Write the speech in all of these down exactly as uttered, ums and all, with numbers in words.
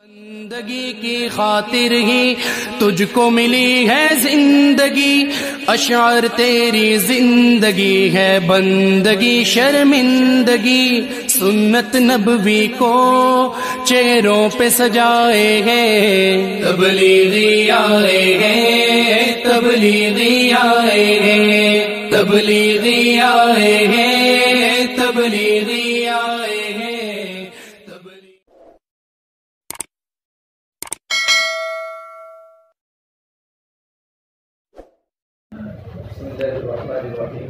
بندگی کی خاطر ہی تجھ کو ملی ہے زندگی، اشعار تیری زندگی ہے بندگی شرمندگی، سنت نبوی کو چہروں پہ سجائے ہیں، تبلیغی آئے ہیں تبلیغی آئے ہیں تبلیغی آئے ہیں تبلیغی آئے ہیں۔ بسم الله الرحمن الرحيم.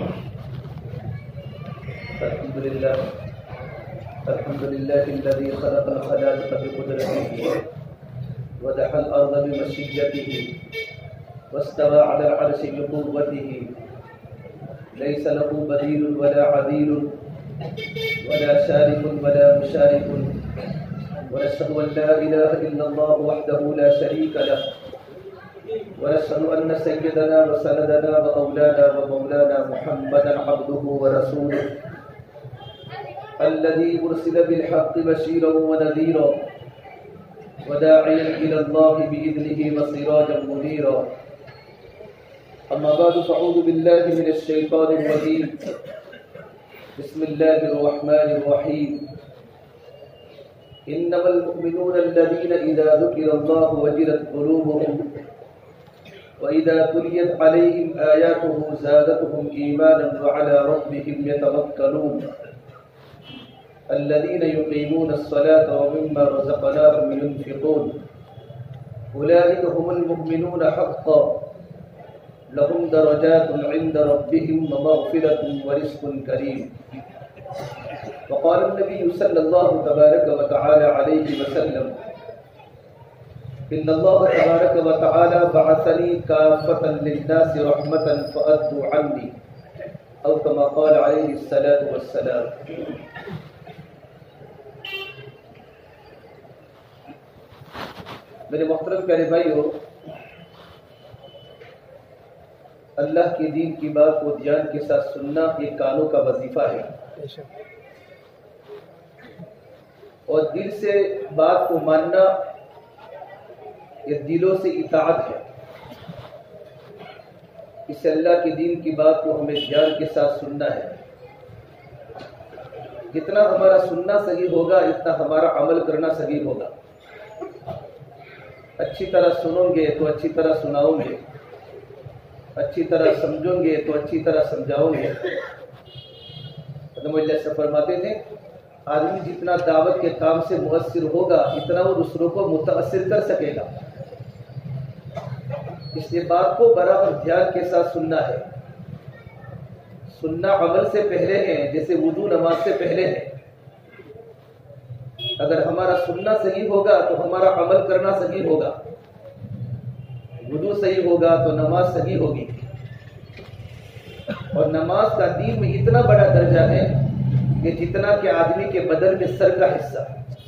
الحمد لله الحمد لله الذي خلق الخلائق بقدرته ودحى الأرض بمشيته واستوى على العرش بقوته، ليس له بديل ولا عديل ولا شارك ولا مشارك، ونشهد أن لا إله إلا الله وحده لا شريك له، ونشهد أن سيدنا وسندنا وأولانا ومولانا محمدا عبده ورسوله الذي أرسل بالحق بشيرا ونذيرا وداعيا إلى الله بإذنه وسراجا منيرا. أما بعد فأعوذ بالله من الشيطان الرجيم. بسم الله الرحمن الرحيم. إنما المؤمنون الذين إذا ذكر الله وجلت قلوبهم وَإِذَا تُلِيَتْ عَلَيْهِمْ آيَاتُهُ زَادَتْهُمْ إِيمَانًا وَعَلَى رَبِّهِمْ يَتَوَكَّلُونَ الَّذِينَ يُقِيمُونَ الصَّلَاةَ وَمِمَّا رَزَقْنَاهُمْ يُنْفِقُونَ أُولَئِكَ هُمُ الْمُؤْمِنُونَ حَقًّا لَهُمْ دَرَجَاتٌ عِندَ رَبِّهِمْ وَمَغْفِرَةٌ وَرِزْقٌ كَرِيمٌ. وقال النبي صلى الله تبارك وتعالى عليه وسلم: إن الله تبارك وتعالى بعثني كافة للناس رحمة فأدوا عني، أو كما قال عليه الصلاة والسلام. میرے محترم پیارے بھائیو، اللہ کے دین کی بات کو دھیان کے ساتھ سننا یہ کانوں کا وظیفہ ہے، اور دل سے بات کو ماننا یہ دلوں سے اطاعت ہے. اس اللہ کے دین کی بات کو ہمیں دھیان کے ساتھ سننا ہے. جتنا ہمارا سننا صحیح ہوگا اتنا ہمارا عمل کرنا صحیح ہوگا. اچھی طرح سنو گے تو اچھی طرح سناؤ گے، اچھی طرح سمجھو گے تو اچھی طرح سمجھاؤ گے. اللہ سے فرماتے تھے آدمی جتنا دعوت کے کام سے مؤثر ہوگا اتنا وہ دوسروں کو متاثر کر سکے گا. اس لیے بات کو برابر دھیان کے ساتھ سننا ہے. سننا عمل سے پہلے ہے، جیسے وضو نماز سے پہلے ہے. اگر ہمارا سننا صحیح ہوگا تو ہمارا عمل کرنا صحیح ہوگا. وضو صحیح ہوگا تو نماز صحیح ہوگی. اور نماز کا دین میں اتنا بڑا درجہ ہے کہ جتنا کہ آدمی کے بدن میں سر کا حصہ.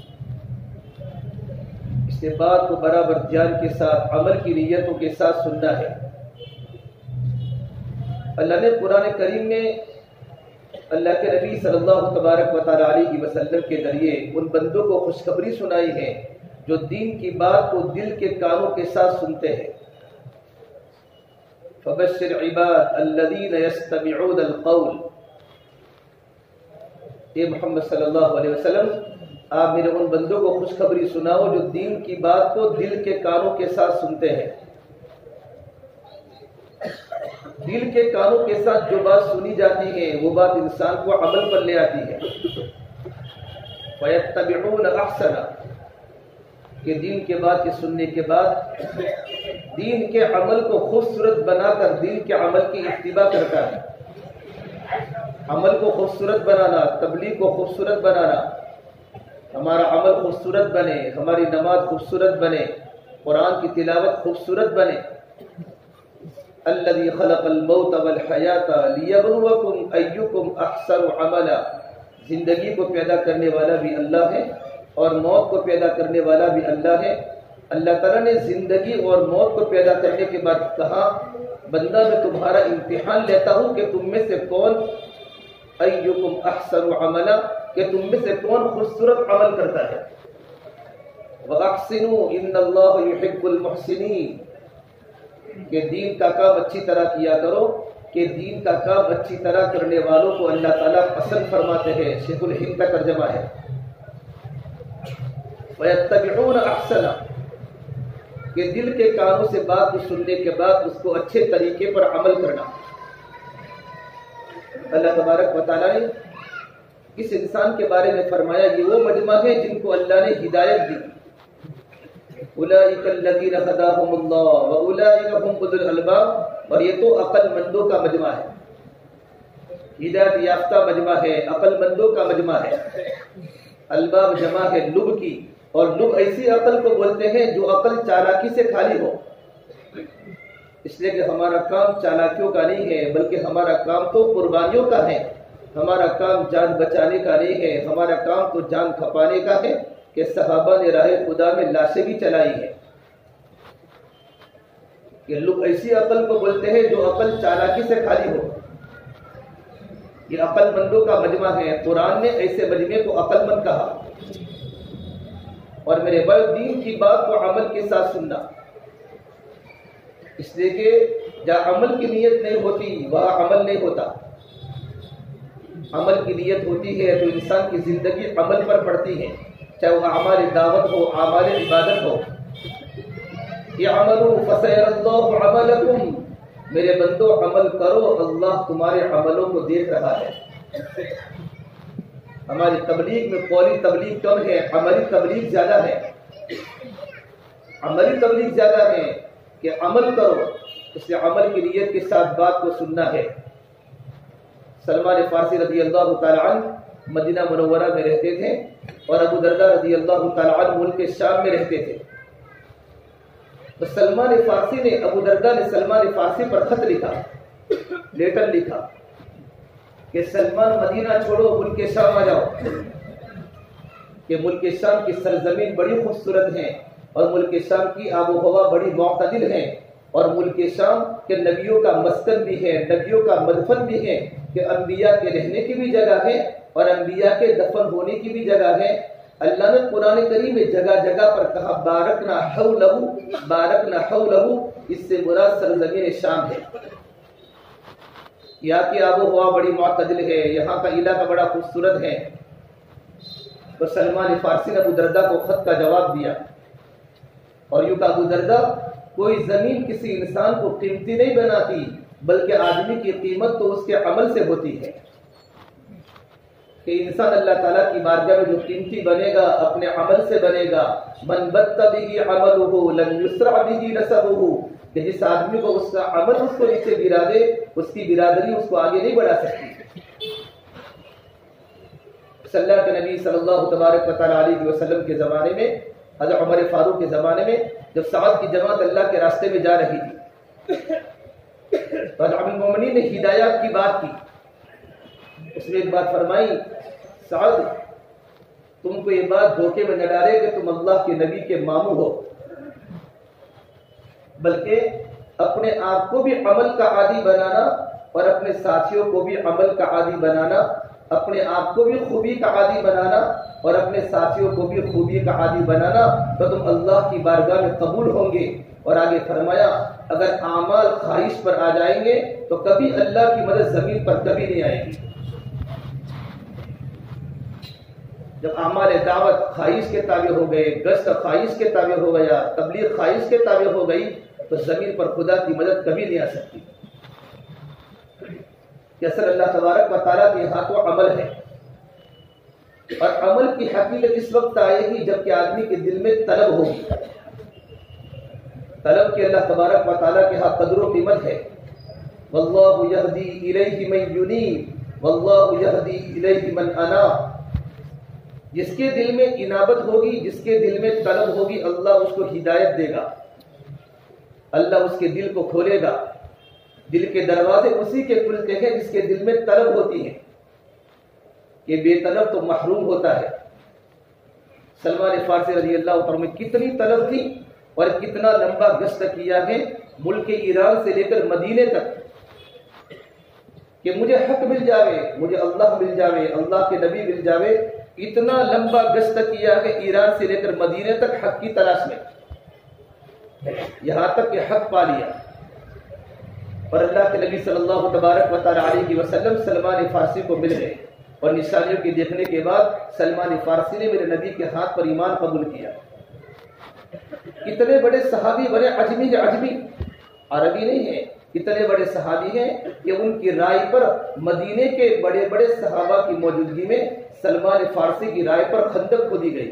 اس سے بات کو برابر دھیان کے ساتھ عمل کی نیتوں کے ساتھ سننا ہے. اللہ نے قرآن کریم میں اللہ کے نبی صلی اللہ تبارک و تعالی علیہ وسلم کے ذریعے ان بندوں کو خوشخبری سنائی ہے جو دین کی بات کو دل کے کانوں کے ساتھ سنتے ہیں. فبشر عباد الذین یستمعون القول. اے محمد صلی اللہ علیہ وسلم، آپ میرے ان بندوں کو خوشخبری سناؤ جو دین کی بات کو دل کے کانوں کے ساتھ سنتے ہیں. دل کے کانوں کے ساتھ جو بات سنی جاتی ہے وہ بات انسان کو عمل پر لے آتی ہے. وَيَتَّبِعُونَ أَحْسَنَ، کہ دین کے بعد کے سننے کے بعد دین کے عمل کو خوبصورت بنا کر دین کے عمل کی اتباع کرتا ہے. عمل کو خوبصورت بنانا، تبلیغ کو خوبصورت بنانا، ہمارا عمل خوبصورت بنے، ہماری نماز خوبصورت بنے، قرآن کی تلاوت خوبصورت بنے. الذی خلق الموت والحیات لیبلوکم ایکم احسن عملا. زندگی کو پیدا کرنے والا بھی اللہ ہے اور موت کو پیدا کرنے والا بھی اللہ ہے. اللہ تعالیٰ نے زندگی اور موت کو پیدا کرنے کے بعد کہا بندہ میں تمہارا امتحان لیتا ہوں کہ تم میں سے کون ایکم احسن عملا، کہ تم میں سے کون خوبصورت عمل کرتا ہے. وَأَحْسِنُوا إِنَّ اللَّهَ يُحِبُّ الْمُحْسِنِينَ کہ دین کا کام اچھی طرح کیا کرو کہ دین کا کام اچھی طرح کرنے والوں کو اللہ تعالیٰ پسند فرماتے ہیں. شیخ الہند کا ترجمہ ہے. وَيَتَّبِعُونَ أَحْسَنَ کہ دل کے کانوں سے بات کو سننے کے بعد اس کو اچھے طریقے پر عمل کرنا. اللہ تبارک و تعالیٰ نے اس انسان کے بارے میں فرمایا یہ وہ مجمع ہے جن کو اللہ نے ہدایت دی. اولئک الذین ھداھم اللہ واولئک ھم اولو الالباب. اور یہ تو عقل مندوں کا مجمع ہے, ہدایت یافتہ مجمع ہے, عقل مندوں کا مجمع ہے. الباب جمع ہے لب کی, اور لب ایسی عقل کو بولتے ہیں جو عقل چالاکی سے خالی ہو. اس لیے کہ ہمارا کام چالاکیوں کا نہیں ہے بلکہ ہمارا کام تو قربانیوں کا ہے. ہمارا کام جان بچانے کا نہیں ہے, ہمارا کام تو جان کھپانے کا ہے کہ صحابہ نے راہ خدا میں لاشیں بھی چلائی ہیں. کہ لوگ ایسی عقل کو بولتے ہیں جو عقل چالاکی سے خالی ہو. یہ عقل مندوں کا مجمع ہے. قرآن نے ایسے مجمع کو عقل مند کہا. اور میرے بھائی دین کی بات کو عمل کے ساتھ سننا, اس لیے کہ جہاں عمل کی نیت نہیں ہوتی وہاں عمل نہیں ہوتا. عمل کی نیت ہوتی ہے تو انسان کی زندگی عمل پر پڑتی ہے, چاہے وہ اعمال دعوت ہو, اعمال عبادت ہو. اعملوا فسيرى الله عملكم میرے بندو عمل کرو, اللہ تمہارے عملوں کو دیکھ رہا ہے. ہماری تبلیغ میں قولی تبلیغ کم ہے, عملی تبلیغ زیادہ ہے. عملی تبلیغ زیادہ ہے کہ عمل کرو, اس لیے عمل کی نیت کے ساتھ بات کو سننا ہے. سلمان فارسی رضی اللہ تعالی عنہ مدینہ منورہ میں رہتے تھے اور ابو درداء رضی اللہ تعالی عنہ ملک شام میں رہتے تھے. تو سلمان فارسی نے ابو درداء نے سلمان فارسی پر خط لکھا, لیٹر لکھا کہ سلمان مدینہ چھوڑو ملک شام آ جاؤ, کہ ملک شام کی سرزمین بڑی خوبصورت ہے اور ملک شام کی آب و ہوا بڑی معتدل ہے, اور ملک شام کے نبیوں کا مسکن بھی ہے, نبیوں کا مدفن بھی ہے, کہ انبیاء کے رہنے کی بھی جگہ ہے اور انبیاء کے دفن ہونے کی بھی جگہ ہے. اللہ نے قرآن کریم میں جگہ جگہ پر کہا بارکنا حولہ, بارکنا حولہ, اس سے مراد سرزمین شام ہے. یہاں کی آب و ہوا بڑی معتدل ہے, یہاں کا علاقہ بڑا خوبصورت ہے. تو سلمان فارسی نے ابو درداء کو خط کا جواب دیا اور یوں کہا ابو درداء کوئی زمین کسی انسان کو قیمتی نہیں بناتی بلکہ آدمی کی قیمت تو اس کے عمل سے ہوتی ہے. کہ انسان اللہ تعالیٰ کی بارگاہ میں جو قیمتی بنے گا اپنے عمل سے بنے گا. من بط به عمله لن يسرع به نسبه, کہ جس آدمی کو اس کا عمل اس کو نیچے گرا دے اس کی برادری اس کو آگے نہیں بڑھا سکتی. صلی اللہ کے نبی صلی اللہ تبارک و تعالی علیہ وسلم کے زمانے میں, حضرت عمر فاروق کے زمانے میں جب سعد کی جماعت اللہ کے راستے میں جا رہی تھی تو حضرت المومنین نے ہدایات کی بات کی. اس میں ایک بات فرمائی, سعد تم کو یہ بات دھوکے میں نہ ڈالے کہ تم اللہ کے نبی کے ماموں ہو, بلکہ اپنے آپ کو بھی عمل کا عادی بنانا اور اپنے ساتھیوں کو بھی عمل کا عادی بنانا, اپنے آپ کو بھی خوبی کا عادی بنانا اور اپنے ساتھیوں کو بھی خوبی کا عادی بنانا, تو تم اللہ کی بارگاہ میں قبول ہوں گے. اور آگے فرمایا اگر اعمال خواہش پر آ جائیں گے تو کبھی اللہ کی مدد زمین پر کبھی نہیں آئے گی. جب اعمال دعوت خواہش کے تابع ہو گئے, گشت خواہش کے تابع ہو گیا, تبلیغ خواہش کے تابع ہو گئی, تو زمین پر خدا کی مدد کبھی نہیں آ سکتی. کہ اصل اللہ تبارک و تعالیٰ کے ہاتھوں عمل ہے, اور عمل کی حقیقت اس وقت آئے گی جب کہ آدمی کے دل میں طلب ہوگی. طلب کی اللہ تبارک و تعالیٰ کے ہاتھ قدر و قیمت ہے. واللہ یہدی الیہ من ینیب واللہ یہدی الیہ من اناب. جس کے دل میں انابت ہوگی, جس کے دل میں طلب ہوگی, اللہ اس کو ہدایت دے گا, اللہ اس کے دل کو کھولے گا. دل کے دروازے اسی کے کھلتے ہیں جس کے دل میں طلب ہوتی ہے. کہ بے طلب تو محروم ہوتا ہے. سلمان فارسی رضی اللہ عنہ میں کتنی طلب تھی اور کتنا لمبا گشت کیا ہے ملک ایران سے لے کر مدینے تک, کہ مجھے حق مل جاوے, مجھے اللہ مل جاوے, اللہ کے نبی مل جاوے, اتنا لمبا گشت کیا کہ ایران سے لے کر مدینے تک حق کی تلاش میں، یہاں تک کہ حق پا لیا۔ اور اللہ کے نبی صلی اللہ تبارک و تعالی علیہ وسلم سلمان فارسی کو مل گئے، اور نشانیوں کی دیکھنے کے بعد سلمان فارسی نے میرے نبی کے ہاتھ پر ایمان قبول کیا۔ اتنے بڑے صحابی بڑے عجمی عجمی عربی نہیں ہیں، اتنے بڑے صحابی ہیں کہ ان کی رائے پر مدینے کے بڑے بڑے صحابہ کی موجودگی میں سلمان فارسی کی رائے پر خندق کھودی گئی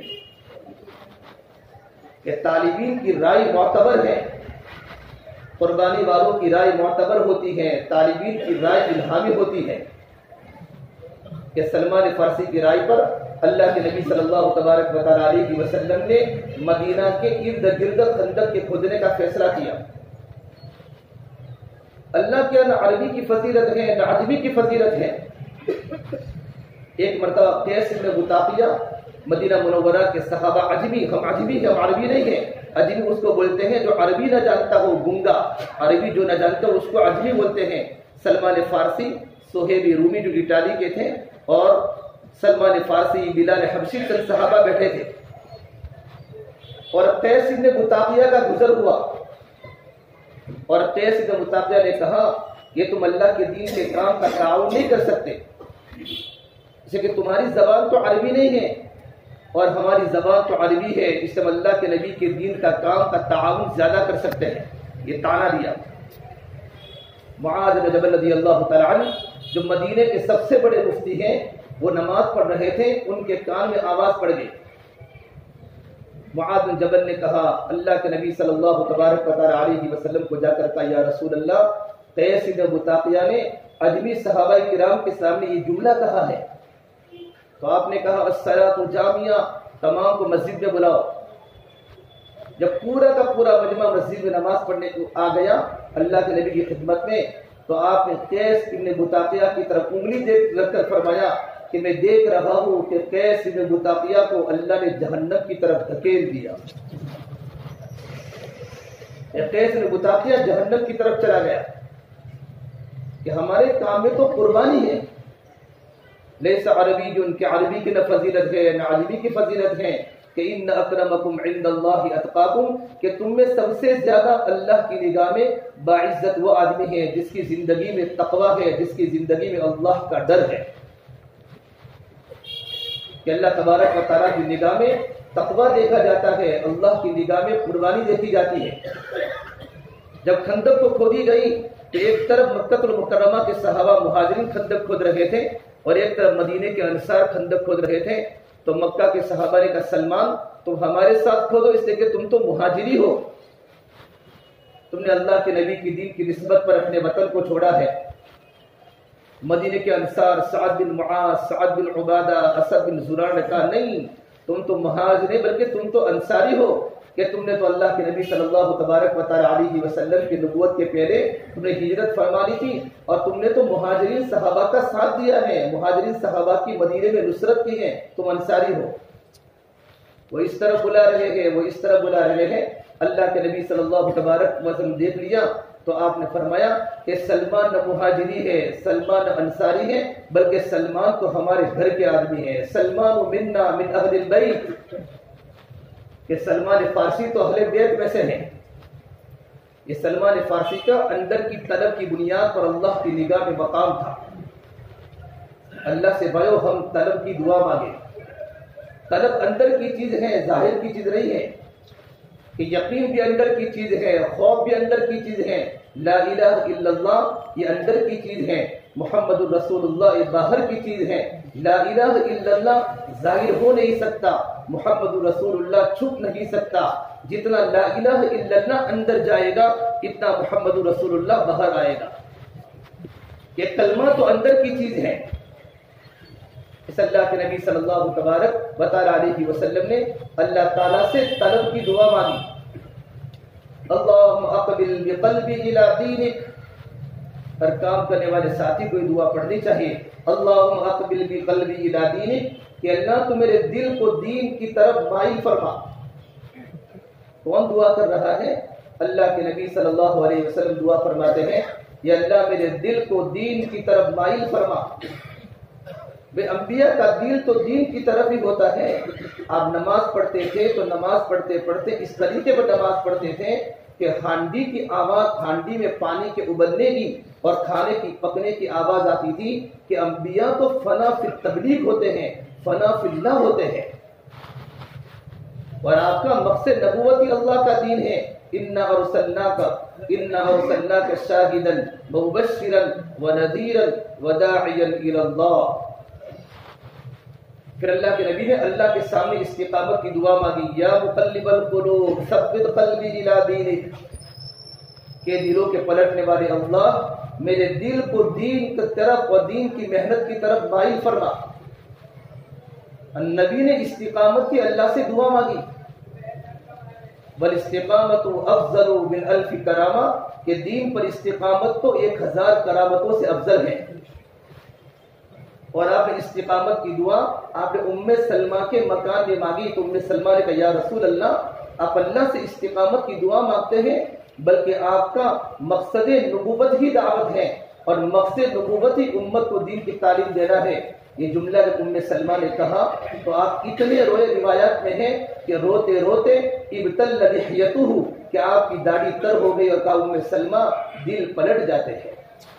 کہ طالبین کی رائے معتبر ہے، قربانی والوں کی رائے معتبر ہوتی ہے، طالبین کی رائے الہامی ہوتی ہے، کہ سلمان فارسی کی رائے پر اللہ کے نبی صلی اللہ تبارک و تعالی علیہ وسلم نے مدینہ کے ارد گرد خندق کے کھودنے کا فیصلہ کیا۔ اللہ کے نہ عربی کی فضیلت ہے نہ عجمی کی فضیلت ہے۔ ایک مرتبہ قیس بن بطاقیہ مدینہ منورہ کے صحابہ، عجمی، ہم عجمی ہیں، ہم عربی نہیں ہیں، عجمی اس کو بولتے ہیں جو عربی نہ جانتا ہو، گنگا، عربی جو نہ جانتا ہو اس کو عجمی بولتے ہیں۔ سلمان فارسی، صہیب رومی جو اٹالی کے تھے، اور سلمان فارسی، بلال حبشی، چند صحابہ بیٹھے تھے، اور قیس بن بطاقیہ کا گزر ہوا، اور قیس بن بطاقیہ نے کہا یہ تم اللہ کے دین کے کام کا تعاون نہیں کر سکتے، جیسے کہ تمہاری زبان تو عربی نہیں ہے اور ہماری زبان تو عربی ہے، اس سے ہم اللہ کے نبی کے دین کا کام کا تعاون زیادہ کر سکتے ہیں۔ یہ طعنہ دیا۔ معاذ بن جبل رضی اللہ تعالی عنہ جو مدینے کے سب سے بڑے مفتی ہیں، وہ نماز پڑھ رہے تھے، ان کے کان میں آواز پڑ گئی۔ معاذ بن جبل نے کہا، اللہ کے نبی صلی اللہ تبارک و تعالی علیہ وسلم کو جا کر کہا، یا رسول اللہ، قیس بن بطاقیہ نے عجمی صحابہ کرام کے سامنے یہ جملہ کہا ہے۔ تو آپ نے کہا، الصلاۃ جامعہ، تمام کو مسجد میں بلاؤ۔ جب پورا کا پورا مجمع مسجد میں نماز پڑھنے کو آ گیا اللہ کے نبی کی خدمت میں، تو آپ نے قیس بن بطاقیہ کی طرف انگلی دیکھ رکھ کر فرمایا کہ میں دیکھ رہا ہوں کہ قیس بن بطاقیہ کو اللہ نے جہنم کی طرف دھکیل دیا۔ قیس بن بطاقیہ جہنم کی طرف چلا گیا کہ ہمارے کام میں تو قربانی ہے، لیس عربی، جو ان کے عربی کی نہ فضیلت ہے نہ عجمی کی فضیلت ہے، کہ ان اکرمکم عند اللہ اتقاکم، کہ تم میں سب سے زیادہ اللہ کی نگاہ میں باعزت وہ آدمی ہے جس کی زندگی میں تقوی ہے، جس کی زندگی میں اللہ کا ڈر ہے۔ کہ اللہ تبارک و تعالیٰ کی نگاہ میں تقوی دیکھا جاتا ہے، اللہ کی نگاہ میں قربانی دیکھی جاتی ہے۔ جب خندق کو کھودی گئی تو ایک طرف مکہ المکرمہ کے صحابہ مہاجرین خندق کھود رہے تھے، اور ایک طرف مدینے کے انصار خندق کھود رہے تھے۔ تو مکہ کے صحابہ نے کہا، سلمان تم ہمارے ساتھ کھودو، اس لیے کہ تم تو مہاجری ہو، تم نے اللہ کے نبی کی دین کی نسبت پر اپنے وطن کو چھوڑا ہے۔ مدینے کے انصار سعد بن معاذ، سعد بن عبادہ، اسد بن زرار نے کہا، نہیں تم تو مہاجر نہیں بلکہ تم تو انصاری ہو، کہ تم نے تو اللہ کے نبی صلی اللہ تبارک و تعالی علیہ وسلم کی نبوت کے پہلے تم نے ہجرت فرما لی تھی، اور تم نے تو مہاجرین صحابہ کا ساتھ دیا ہے، مہاجرین صحابہ کی مدینے میں نصرت کی ہے، تم انصاری ہو۔ وہ اس طرح بلا رہے ہیں، وہ اس طرح بلا رہے ہیں۔ اللہ کے نبی صلی اللہ تبارک وسلم دیکھ لیا تو آپ نے فرمایا کہ سلمان نہ مہاجری ہے، سلمان نہ انصاری ہے، بلکہ سلمان تو ہمارے گھر کے آدمی ہے، سلمان منا من اہل البیت، کہ سلمان فارسی تو اہل بیت میں سے ہیں۔ یہ سلمان فارسی کا اندر کی طلب کی بنیاد پر اللہ کی نگاہ میں مقام تھا۔ اللہ سے بھائیو ہم طلب کی دعا مانگے۔ طلب اندر کی چیز ہے، ظاہر کی چیز نہیں ہے، کہ یقین بھی اندر کی چیز ہے، خوف بھی اندر کی چیز ہے، لا الہ الا اللہ یہ اندر کی چیز ہے، محمد الرسول اللہ یہ باہر کی چیز ہے۔ لا الہ الا اللہ ظاہر ہو نہیں سکتا، محمد الرسول اللہ چھپ نہیں سکتا۔ جتنا لا الہ الا اللہ اندر جائے گا اتنا محمد الرسول اللہ باہر آئے گا۔ یہ کلمہ تو اندر کی چیز ہے۔ اس اللہ کے نبی صلی اللہ تبارک و تعالی علیہ وسلم نے اللہ تعالیٰ سے طلب کی دعا مانگی، اللہم اقبل بقلبی الی دینک۔ ہر کام کرنے والے ساتھی کو یہ دعا پڑھنی چاہیے، اللہم اقبل بقلبی الی دینک، کہ اللہ تو میرے دل کو دین کی طرف مائل فرما۔ کون دعا کر رہا ہے؟ اللہ کے نبی صلی اللہ علیہ وسلم دعا فرماتے ہیں، یا اللہ میرے دل کو دین کی طرف مائل فرما۔ بے انبیاء کا دل تو دین کی طرف ہی ہوتا ہے. آپ نماز پڑھتے تھے تو نماز پڑھتے پڑھتے اس طریقے پر نماز پڑھتے تھے کہ ہانڈی کی آواز، ہانڈی میں پانی کے ابلنے کی اور کھانے کی پکنے کی آواز آتی تھی کہ انبیاء تو فنا فی تبلیغ ہوتے ہیں، فنا فی اللہ ہوتے ہیں. اور آپ کا مقصد نبوت ہی اللہ کا دین ہے. انا ارسلناک انا ارسلناک شاہدا مبشرا ونذیرا وداعیا الی اللہ. پھر اللہ کے نبی نے اللہ کے سامنے استقامت کی دعا مانگی. یا مقلب القلوب ثبت قلبی الی دینک، کہ دلوں کے پلٹنے والے اللہ میرے دل کو دین کی طرف اور دین کی محنت کی طرف مائل فرما. نبی نے استقامت کی اللہ سے دعا مانگی. والاستقامت افضل من الف کرامہ، کہ دین پر استقامت تو ایک ہزار کرامتوں سے افضل ہے. اور آپ نے استقامت کی دعا آپ نے ام سلمہ کے مکان میں مانگی تو ام سلمہ نے کہا یا رسول اللہ، آپ اللہ سے استقامت کی دعا مانگتے ہیں بلکہ آپ کا مقصد نبوت ہی دعوت ہے اور مقصد نبوت ہی امت کو دین کی تعلیم دینا ہے. یہ جملہ جب ام سلمہ نے کہا تو آپ اتنے روئے. روایات میں ہے کہ روتے روتے ابتل لحیتہ، کہ آپ کی داڑھی تر ہو گئی. اور کہا ام سلمہ دل پلٹ جاتے ہیں،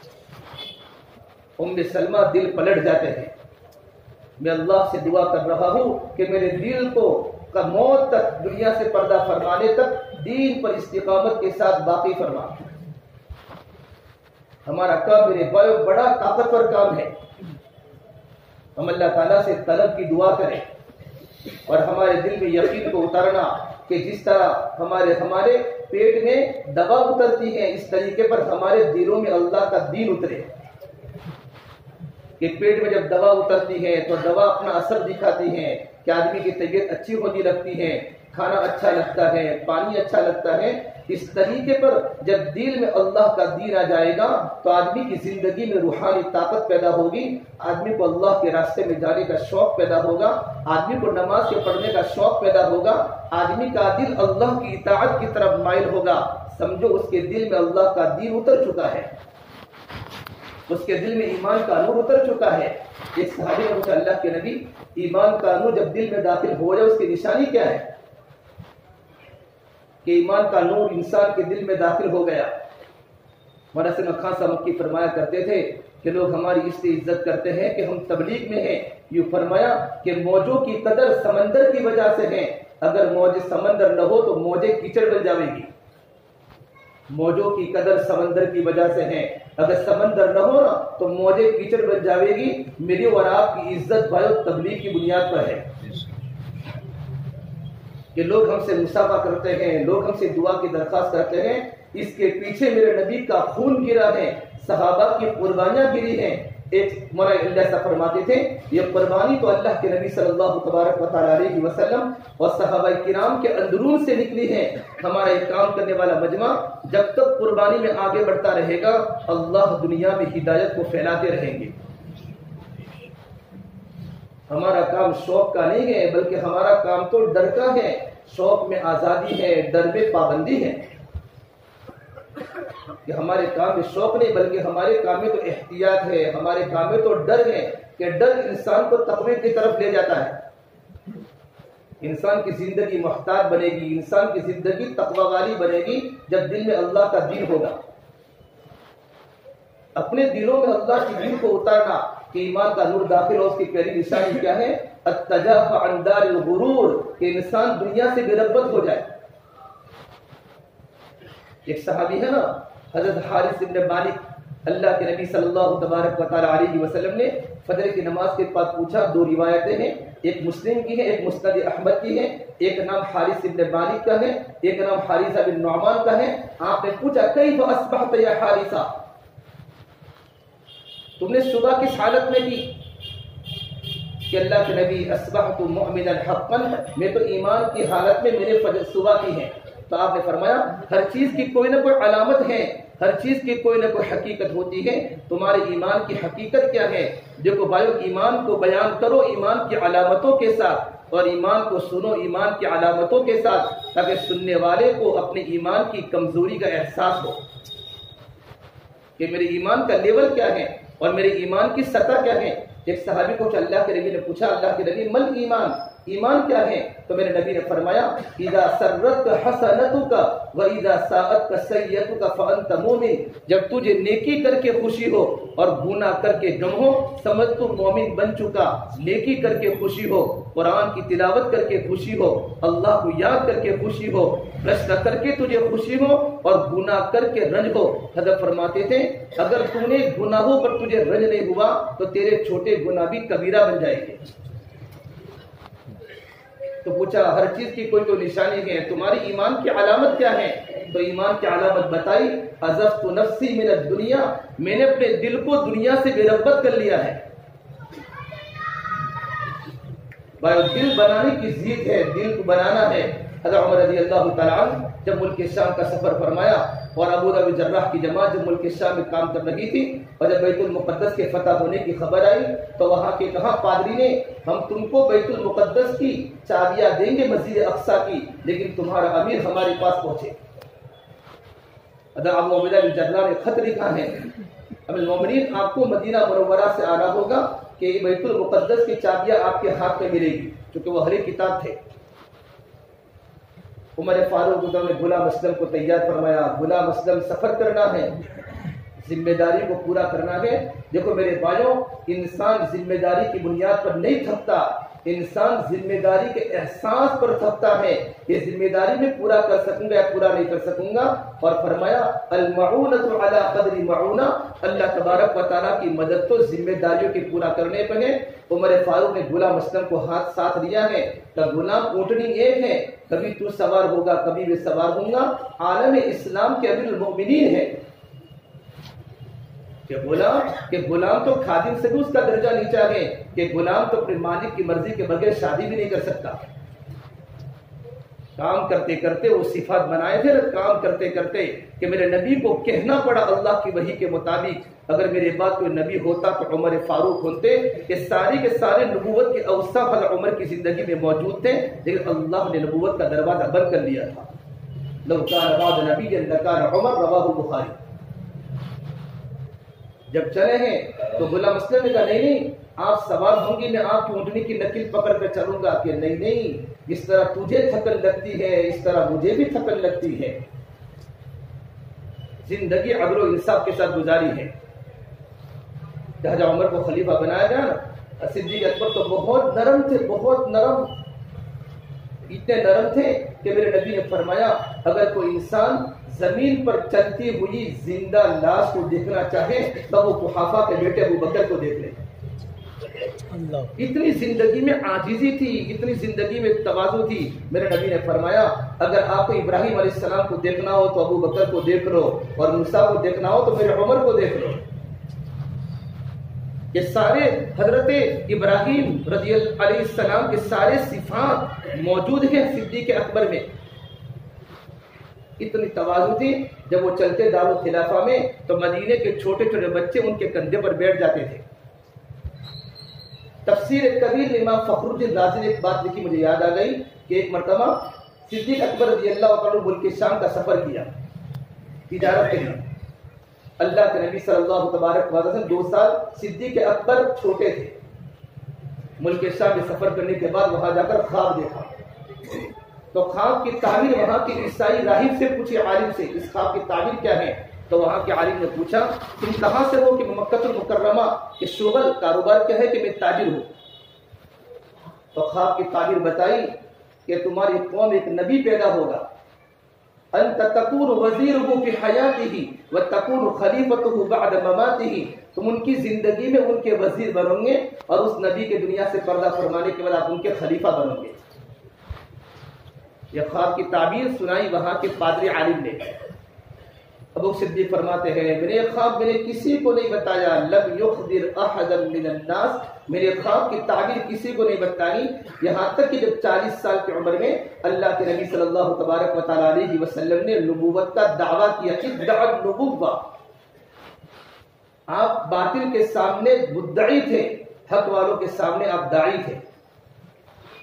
ام سلمہ دل پلٹ جاتے ہیں. میں اللہ سے دعا کر رہا ہوں کہ میرے دل کو موت تک، دنیا سے پردہ فرمانے تک دین پر استقامت کے ساتھ باقی فرما. ہمارا کام میرے بھائیو بڑا طاقتور کام ہے. ہم اللہ تعالیٰ سے طلب کی دعا کریں اور ہمارے دل میں یقین کو اتارنا کہ جس طرح ہمارے ہمارے پیٹ میں دوا اترتی ہے اس طریقے پر ہمارے دلوں میں اللہ کا دین اترے. کہ پیٹ میں جب دوا اترتی ہے تو دوا اپنا اثر دکھاتی ہے کہ آدمی کی طبیعت اچھی ہونے لگتی ہے، کھانا اچھا لگتا ہے، پانی اچھا لگتا ہے. اس طریقے پر جب دل میں اللہ کا دین آ جائے گا تو آدمی کی زندگی میں روحانی طاقت پیدا ہوگی، آدمی کو اللہ کے راستے میں جانے کا شوق پیدا ہوگا، آدمی کو نماز کے پڑھنے کا شوق پیدا ہوگا، آدمی کا دل اللہ کی اطاعت کی طرف مائل ہوگا. سمجھو اس کے دل میں اللہ کا دین اتر چکا ہے، اس کے دل میں ایمان کا نور اتر چکا ہے. ایک صحابی نے پوچھا اللہ کے نبی، ایمان کا نور جب دل میں داخل ہو جائے اس کی نشانی کیا ہے؟ کہ ایمان کا نور انسان کے دل میں داخل ہو گیا. مولانا سلمان خان صاحب مکی فرمایا کرتے تھے کہ لوگ ہماری اس سے عزت کرتے ہیں کہ ہم تبلیغ میں ہیں. یوں فرمایا کہ موجوں کی قدر سمندر کی وجہ سے ہے، اگر موج سمندر نہ ہو تو موجیں کیچڑ بن جائیں گی. موجوں کی قدر سمندر کی وجہ سے ہے، اگر سمندر نہ ہو نا تو موجیں کیچڑ بن جائے گی. میری اور آپ کی عزت بھائیو تبلیغ کی بنیاد پر ہے کہ لوگ ہم سے مصافحہ کرتے ہیں، لوگ ہم سے دعا کی درخواست کرتے ہیں. اس کے پیچھے میرے نبی کا خون گرا ہے، صحابہ کی قربانیاں گری ہیں. ایک مولانا اللہ صاحب فرماتے تھے یہ قربانی تو اللہ کے نبی صلی اللہ تبارک و تعالی علیہ وسلم اور صحابہ کرام کے اندرون سے نکلی ہے. ہمارا ایک کام کرنے والا مجمع جب تک قربانی میں آگے بڑھتا رہے گا اللہ دنیا میں ہدایت کو پھیلاتے رہیں گے. ہمارا کام شوق کا نہیں ہے بلکہ ہمارا کام تو ڈر کا ہے. شوق میں آزادی ہے، ڈر میں پابندی ہے. کہ ہمارے کام میں شوق نہیں بلکہ ہمارے کام میں تو احتیاط ہے، ہمارے کام میں تو ڈر ہے کہ ڈر انسان کو تقوی کی طرف لے جاتا ہے. انسان کی زندگی محتاط بنے گی، انسان کی زندگی تقوی والی بنے گی جب دل میں اللہ کا دین ہوگا. اپنے دلوں میں اللہ کے دین کو اتارنا کہ ایمان کا نور داخل ہو. اس کی پہلی نشانی کیا ہے؟ التجاف عن دار الغرور، کہ انسان دنیا سے بے رغبت ہو جائے. ایک صحابی ہے نا حضرت حارث بن مالک، اللہ کے نبی صلی اللہ تبارک و تعالی علیہ وسلم نے فجر کی نماز کے بعد پوچھا. دو روایتیں ہیں، ایک مسلم کی ہے، ایک مسند احمد کی ہے. ایک نام حارث بن مالک کا ہے، ایک نام حارثہ بن نعمان کا ہے. آپ نے پوچھا کیف اصبحت یا حارثہ، تم نے صبح کس حالت میں کی؟ کہ اللہ کے نبی اصبحت مؤمنا حقا، میں تو ایمان کی حالت میں میرے فجر صبح کی ہے. تو آپ نے فرمایا ہر چیز کی کوئی نہ کوئی علامت ہے، ہر چیز کی کوئی نہ کوئی حقیقت ہوتی ہے. تمہارے ایمان کی حقیقت کیا ہے؟ دیکھو بھائیو، ایمان کو بیان کرو ایمان کی علامتوں کے ساتھ، اور ایمان کو سنو ایمان کی علامتوں کے ساتھ، تاکہ سننے والے کو اپنے ایمان کی کمزوری کا احساس ہو کہ میرے ایمان کا لیول کیا ہے اور میرے ایمان کی سطح کیا ہے. ایک صحابی کو اللہ کے نبی نے پوچھا، اللہ کے نبی مل ایمان، ایمان کیا ہے؟ تو میرے نبی نے فرمایا اذا سرت حسنتک و اذا ساءتک سیئتک فانت مومن، جب تجھے نیکی کر کے خوشی ہو اور گناہ کر کے غم ہو، سمجھ تو مومن بن چکا۔ نیکی کر کے خوشی ہو، قرآن کی تلاوت کر کے خوشی ہو، اللہ کو یاد کر کے خوشی ہو، رشتہ کر کے تجھے خوشی ہو اور گناہ کر کے رنج ہو۔ حضرت فرماتے تھے اگر تو نے گناہوں پر تجھے رنج نہیں ہوا تو تیرے چھوٹے گناہ بھی کبیرہ بن جائیں گے۔ تو پوچھا ہر چیز کی کوئی کوئی نشانی ہے، تمہاری ایمان کی علامت کیا ہے؟ تو ایمان کی علامت بتائی عزفت نفسی من الدنیا، میں نے اپنے دل کو دنیا سے بے رغبت کر لیا ہے۔ بھائی دل بنانے کی ضد ہے، دل کو بنانا ہے۔ حضرت عمر رضی اللہ تعالیٰ عنہ جب ملک شام کا سفر فرمایا اور ابو ابی جراح کی جماعت جب ملک شام میں کام کر رہی تھی اور جب بیت المقدس کے فتح ہونے کی خبر آئی تو وہاں کے کہا پادری نے ہم تم کو بیت المقدس کی چابیاں دیں گے مسجد اقصی کی، لیکن تمہارا امیر ہمارے پاس پہنچے۔ حضرت ابو عبیدہ بن جراح نے خط لکھا ہے امیر المومنین آپ کو مدینہ منورہ سے آنا ہوگا کہ بیت المقدس کی چابیاں آپ کے ہاتھ میں ملے گی، چونکہ وہ اہل کتاب تھے۔ عمر فاروق نے غلام اسلم کو تیار فرمایا، غلام اسلم سفر کرنا ہے، ذمہ داری کو پورا کرنا ہے۔ دیکھو میرے بھائیوں، انسان ذمہ داری کی بنیاد پر نہیں تھکتا، انسان ذمہ داری کے احساس پر تھکتا ہے، یہ ذمہ داری میں پورا کر سکوں گا یا پورا نہیں کر سکوں گا۔ اور فرمایا المعونۃ علی قدر معونہ، اللہ تبارک و تعالیٰ کی مدد تو ذمہ داریوں کے پورا کرنے پر ہے۔ عمر فاروق نے غلام اسلم کو ہاتھ ساتھ لیا ہے کہ غلام اونٹنی ایک ہے، کبھی تو سوار ہوگا کبھی میں سوار ہوں گا، عالم اسلام کے امیر المؤمنین ہے کہ غلام کہ غلام تو خادم سے بھی اس کا درجہ نیچا ہے کہ غلام تو اپنے مالک کی مرضی کے بغیر شادی بھی نہیں کر سکتا۔ کام کرتے کرتے وہ صفات بنائے تھے، کام کرتے کرتے کہ میرے نبی کو کہنا پڑا اللہ کی وحی کے مطابق اگر میرے بعد کوئی نبی ہوتا تو عمر فاروق ہوتے، کہ ساری کے سارے نبوت کے اوصاف حضرت عمر کی زندگی میں موجود تھے، لیکن اللہ نے نبوت کا دروازہ بند کر لیا تھا۔ لو کان بعد نبی لکان عمر، رواہ بخاری۔ جب چلے ہیں تو غلام اسلم نے کہا نہیں نہیں آپ سوار ہوں گی، میں آپ کی اونٹنی کی نکل پکڑ کر چلوں گا، کہ نہیں نہیں جس طرح تجھے تھکن لگتی ہے اس طرح مجھے بھی تھکن لگتی ہے۔ زندگی عدل و انصاف کے ساتھ گزاری ہے۔ جہاں عمر کو خلیفہ بنایا گیا نا، صدیق اکبر تو بہت نرم تھے، بہت نرم، اتنے نرم تھے کہ میرے نبی نے فرمایا اگر کوئی انسان زمین پر چلتی ہوئی زندہ لاش کو دیکھنا چاہے تو وہ قحافہ کے بیٹے ابو بکر کو دیکھ لے۔ اتنی زندگی میں عاجزی تھی، اتنی زندگی میں تواضع تھی۔ میرے نبی نے فرمایا اگر آپ کو ابراہیم علیہ السلام کو دیکھنا ہو تو ابو بکر کو دیکھ لو، اور موسیٰ کو دیکھنا ہو تو میرے عمر کو دیکھ لو۔ یہ سارے حضرت ابراہیم رضی اللہ علیہ السلام کے سارے صفات موجود ہیں صدیق اکبر میں۔ اتنی تواضع تھی، جب وہ چلتے دارالخلافہ میں تو مدینے کے چھوٹے چھوٹے بچے ان کے کندھے پر بیٹھ جاتے تھے۔ تفسیر کبیر میں امام فخر الدین رازی نے ایک بات لکھی، مجھے یاد آ گئی کہ ایک مرتبہ صدیق اکبر رضی اللہ عنہ ملک شام کا سفر کیا تجارت کے لیے۔ اللہ کے نبی صلی اللہ تبارک و تعالی دو سال صدیق اکبر چھوٹے تھے۔ ملک شام میں سفر کرنے کے بعد وہاں جا کر خواب دیکھا، تو خواب کی تعبیر وہاں کے عیسائی راہب سے پوچھی، عالم سے اس خواب کی تعبیر کیا ہے؟ تو وہاں کے عالم نے پوچھا تم کہاں سے ہو؟ کہ مکہ المکرمہ کے شغل کاروبار کیا ہے؟ کہ میں تاجر ہوں۔ تو خواب کی تعبیر بتائی کہ تمہاری قوم ایک نبی پیدا ہوگا، انت تکون وزیرہ فی حیاتہ وتکون خلیفتہ بعد مماتہ، تم ان کی زندگی میں ان کے وزیر بنو گے اور اس نبی کے دنیا سے پردہ فرمانے کے بعد آپ ان کے خلیفہ بنو گے۔ یہ خواب کی تعبیر سنائی وہاں کے پادری عالم نے۔ ابو صدیق فرماتے ہیں میں نے خواب میں نے کسی کو نہیں بتایا، لم یخبر احدا من الناس، میرے خواب کی تعبیر کسی کو نہیں بتائی، یہاں تک کہ جب چالیس سال کی عمر میں اللہ کے نبی صلی اللہ تبارک و تعالی علیہ وسلم نے نبوت کا دعویٰ کیا، ادعا النبوہ، آپ باطل کے سامنے مدعی تھے، حق والوں کے سامنے آپ داعی تھے۔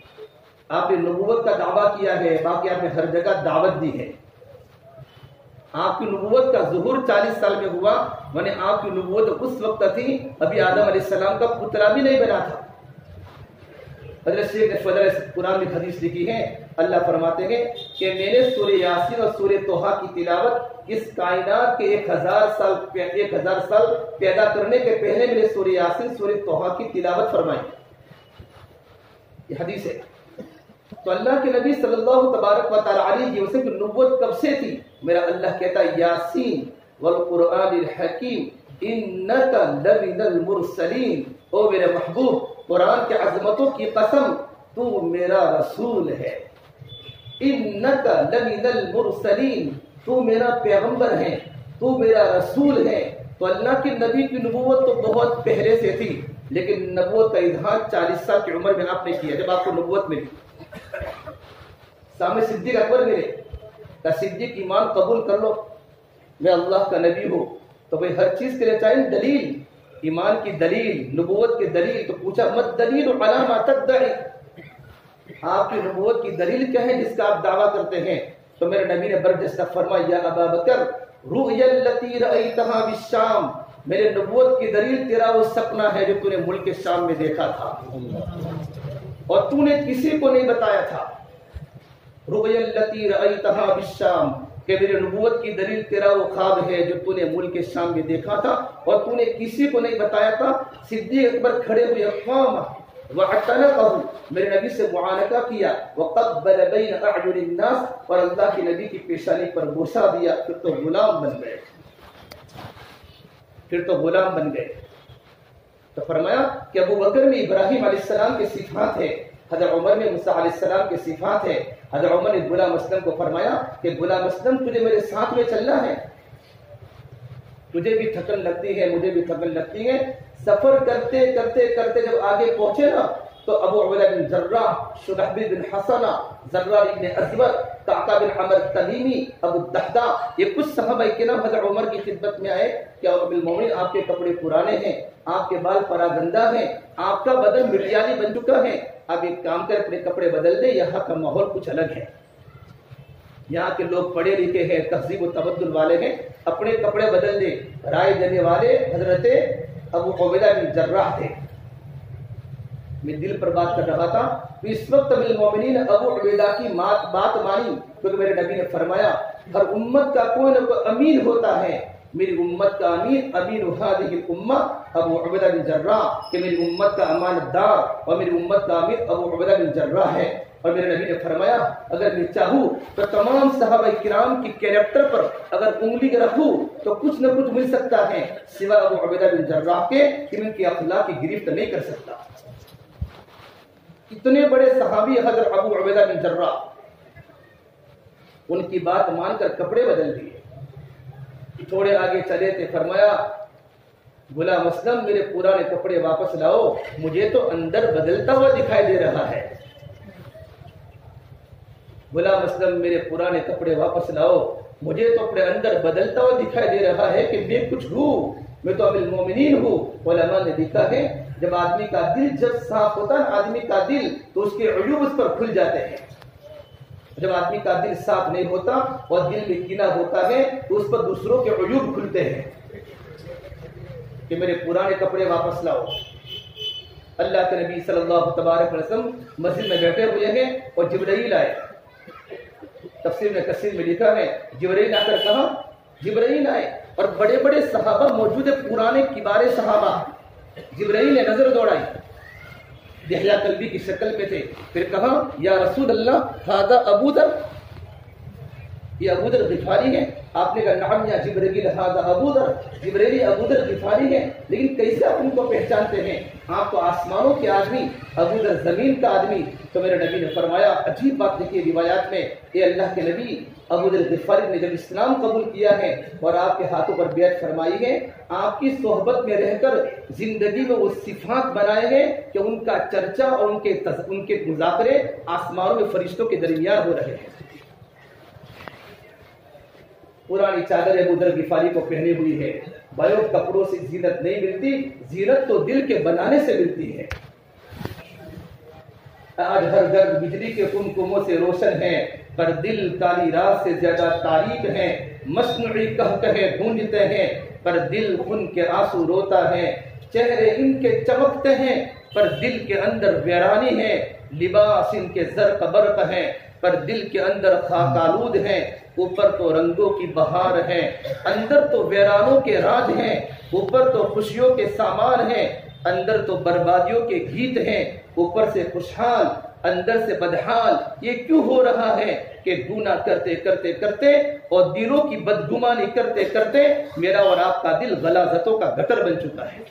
آپ نے نبوت کا دعویٰ کیا ہے، باقی آپ نے ہر جگہ دعوت دی ہے۔ آپ کی نبوت کا ظہور چالیس سال میں ہوا، میں نے آپ کی نبوت اس وقت تھی ابھی آدم علیہ السلام کا پتلا بھی نہیں بنا تھا۔ حضرت شیخ نے فضل قرآن میں حدیث لکھی ہے، اللہ فرماتے ہیں کہ میں نے سورہ یاسین اور سورہ طٰہٰ کی تلاوت اس کائنات کے ایک ہزار سال ایک ہزار سال پیدا کرنے کے پہلے میں نے سورہ یاسین سورہ طٰہٰ کی تلاوت فرمائی، یہ حدیث ہے۔ تو اللہ کے نبی صلی اللہ تبارک و تعالی علیہ وسلم کی نبوت کب سے تھی؟ میرا اللہ کہتا ہے یاسین والقرآن الحکیم انک لمن المرسلین، او میرے محبوب قرآن کے عظمتوں کی قسم تو میرا رسول ہے، انک لمن المرسلین، تو میرا پیغمبر ہے، تو میرا رسول ہے۔ تو اللہ کے نبی کی نبوت تو بہت پہلے سے تھی، لیکن نبوت کا اظہار چالیس سال کی عمر میں آپ نے کیا جب آپ کو نبوت ملی۔ سامنے صدیق اکبر ملے کہ صدیق ایمان قبول کر لو، میں اللہ کا نبی ہوں، تو بھائی ہر چیز کے لیے چاہیے دلیل، ایمان کی دلیل، نبوت کی دلیل۔ تو پوچھا مت دلیل علی ما تدعی، آپ کی نبوت کی دلیل کیا ہے جس کا آپ دعویٰ کرتے ہیں؟ تو میرے نبی نے برجستہ فرمایا یا ابا بکر رؤیا التي رأيتها بالشام، میرے نبوت کی دلیل تیرا وہ سپنا ہے جو تو نے ملک شام میں دیکھا تھا اور تو نے کسی کو نہیں بتایا تھا۔ رؤیا التي رأيتها بالشام، کہ میرے نبوت کی دلیل تیرا وہ خواب ہے جو تو نے ملک شام میں دیکھا تھا اور تو نے کسی کو نہیں بتایا تھا۔ صدیق اکبر کھڑے ہوئے اقوام وَعَتَنَقَهُ، میرے نبی سے معانقہ کیا، وَقَبَّلَ بَيْنَ أَعْيُنِ النَّاسِ، اور اللہ کے نبی کی پیشانی پر بوسہ دیا، پھر تو غلام بن گئے، پھر تو غلام بن گئے۔ تو فرمایا کہ ابو بکر میں ابراہیم علیہ السلام کے صفات ہے، حضرت عمر میں موسیٰ علیہ السلام کے صفات ہے۔ حضرت عمر نے غلام اسلم کو فرمایا کہ غلام اسلم تجھے میرے ساتھ میں چلنا ہے، تجھے بھی تھکن لگتی ہے مجھے بھی تھکن لگتی ہے، سفر کرتے کرتے کرتے جب آگے پہنچے نا تو ابو عبیدہ بن جراح، شرحبیل بن حسنہ، زرار بن ازور، قعقاع بن عمر تمیمی، ابو الدحداء، یہ کچھ صحابہ کرام حضرت عمر کی خدمت میں آئے کہ ابو المومنین آپ کے کپڑے پرانے ہیں، آپ کے بال پراگندہ ہیں، آپ کا بدن مٹیالی بن چکا ہے، آپ ایک کام کر اپنے کپڑے بدل دیں، یہاں کا ماحول کچھ الگ ہے، یہاں کے لوگ پڑھے لکھے ہیں، تہذیب و تمدن والے ہیں، اپنے کپڑے بدل دیں۔ رائے دینے والے حضرت ابو عبیدہ بن جراح تھے۔ میں دل پر بات کر رہا تھا تو اس وقت امیر المومنین ابو عبیدہ کی بات مانی، کیونکہ میرے نبی نے فرمایا ہر امت کا کوئی نہ کوئی امین ہوتا ہے، میری امت کا امین امین هذه الامہ ابو عبیدہ بن جراح، کہ میری امت کا امانت دار اور میری امت کا امیر ابو عبیدہ بن جراح ہے۔ اور میرے نبی نے فرمایا اگر میں چاہوں تو تمام صحابہ کرام کی کیریکٹر پر اگر انگلی رکھوں تو کچھ نہ کچھ مل سکتا ہے، سوا ابو عبیدہ بن جراح کے کہ میں ان کی اخلاق کی گرفت نہیں کر سکتا۔ اتنے بڑے صحابی حضرت ابو عبیدہ بن جراح، ان کی بات مان کر کپڑے بدل دیے، تھوڑے آگے چلے تھے، فرمایا غلام اسلم میرے پرانے کپڑے واپس لاؤ، مجھے تو اندر بدلتا ہوا دکھائی دے رہا ہے۔ غلام اسلم میرے پرانے کپڑے واپس لاؤ، مجھے تو اپنے اندر بدلتا ہوا دکھائی دے رہا ہے کہ میں کچھ ہوں، میں تو امیر المومنین ہوں۔ علماء نے لکھا ہے جب آدمی کا دل جب صاف ہوتا ہے آدمی کا دل تو اس کے عیوب اس پر کھل جاتے ہیں، جب آدمی کا دل صاف نہیں ہوتا اور دل میں کینہ ہوتا ہے تو اس پر دوسروں کے عیوب کھلتے ہیں کہ میرے پرانے کپڑے واپس لاؤ۔ اللہ کے نبی صلی اللہ تبارک علیہ وسلم مسجد میں بیٹھے ہوئے ہیں اور جبرائیل آئے، تفسیر میں کثیر میں لکھا ہے جبرائیل آ کر کہا، جبرائیل آئے اور بڑے بڑے صحابہ موجود ہیں، پرانے کبار صحابہ، جبرائیل نے نظر دوڑائی، دحیہ کلبی کی شکل پہ تھے، پھر کہا یا رسول اللہ ھذا ابو ذر، یہ ابو ذر غفاری ہے؟ آپ نے کہا نعم یا جبرائیل ھذا ابو ذر، جبرائیل ابو ذر غفاری ہے، لیکن کیسے آپ ان کو پہچانتے ہیں؟ آپ تو آسمانوں کے آدمی، ابو ذر زمین کا آدمی۔ تو میرے نبی نے فرمایا، عجیب بات دیکھیے روایات میں، اے اللہ کے نبی، ابو ذر غفاری نے جب اسلام قبول کیا ہے اور آپ کے ہاتھوں پر بیعت فرمائی ہے، آپ کی صحبت میں رہ کر زندگی میں وہ صفات بنائے ہیں کہ ان کا چرچا اور ان کے ان کے مذاکرے آسمانوں میں فرشتوں کے درمیان ہو رہے ہیں۔ پرانی چادر ابو ذر غفاری کو پہنی ہوئی ہے، بھائیو کپڑوں سے زینت نہیں ملتی، زینت تو دل کے بنانے سے ملتی ہے۔ آج ہر گھر بجلی کے کمکموں سے روشن ہے، پر دل کالی رات سے زیادہ تاریک ہے۔ مصنوعی کہہ کہے گونجتے ہیں پر دل خون کے آنسو روتا ہے، چہرے ان کے چمکتے ہیں پر دل کے اندر ویرانی ہے، لباس ان کے زرق برق ہے پر دل کے اندر خاک آلود ہے، اوپر تو رنگوں کی بہار ہے اندر تو ویرانوں کے راج ہیں، اوپر تو خوشیوں کے سامان ہیں اندر تو بربادیوں کے گیت ہیں، اوپر سے خوشحال اندر سے بدحال، یہ کیوں ہو رہا ہے کہ گناہ کرتے کرتے کرتے اور دلوں کی بدگمانی کرتے کرتے میرا اور آپ کا دل غلاظتوں کا گٹر بن چکا ہے۔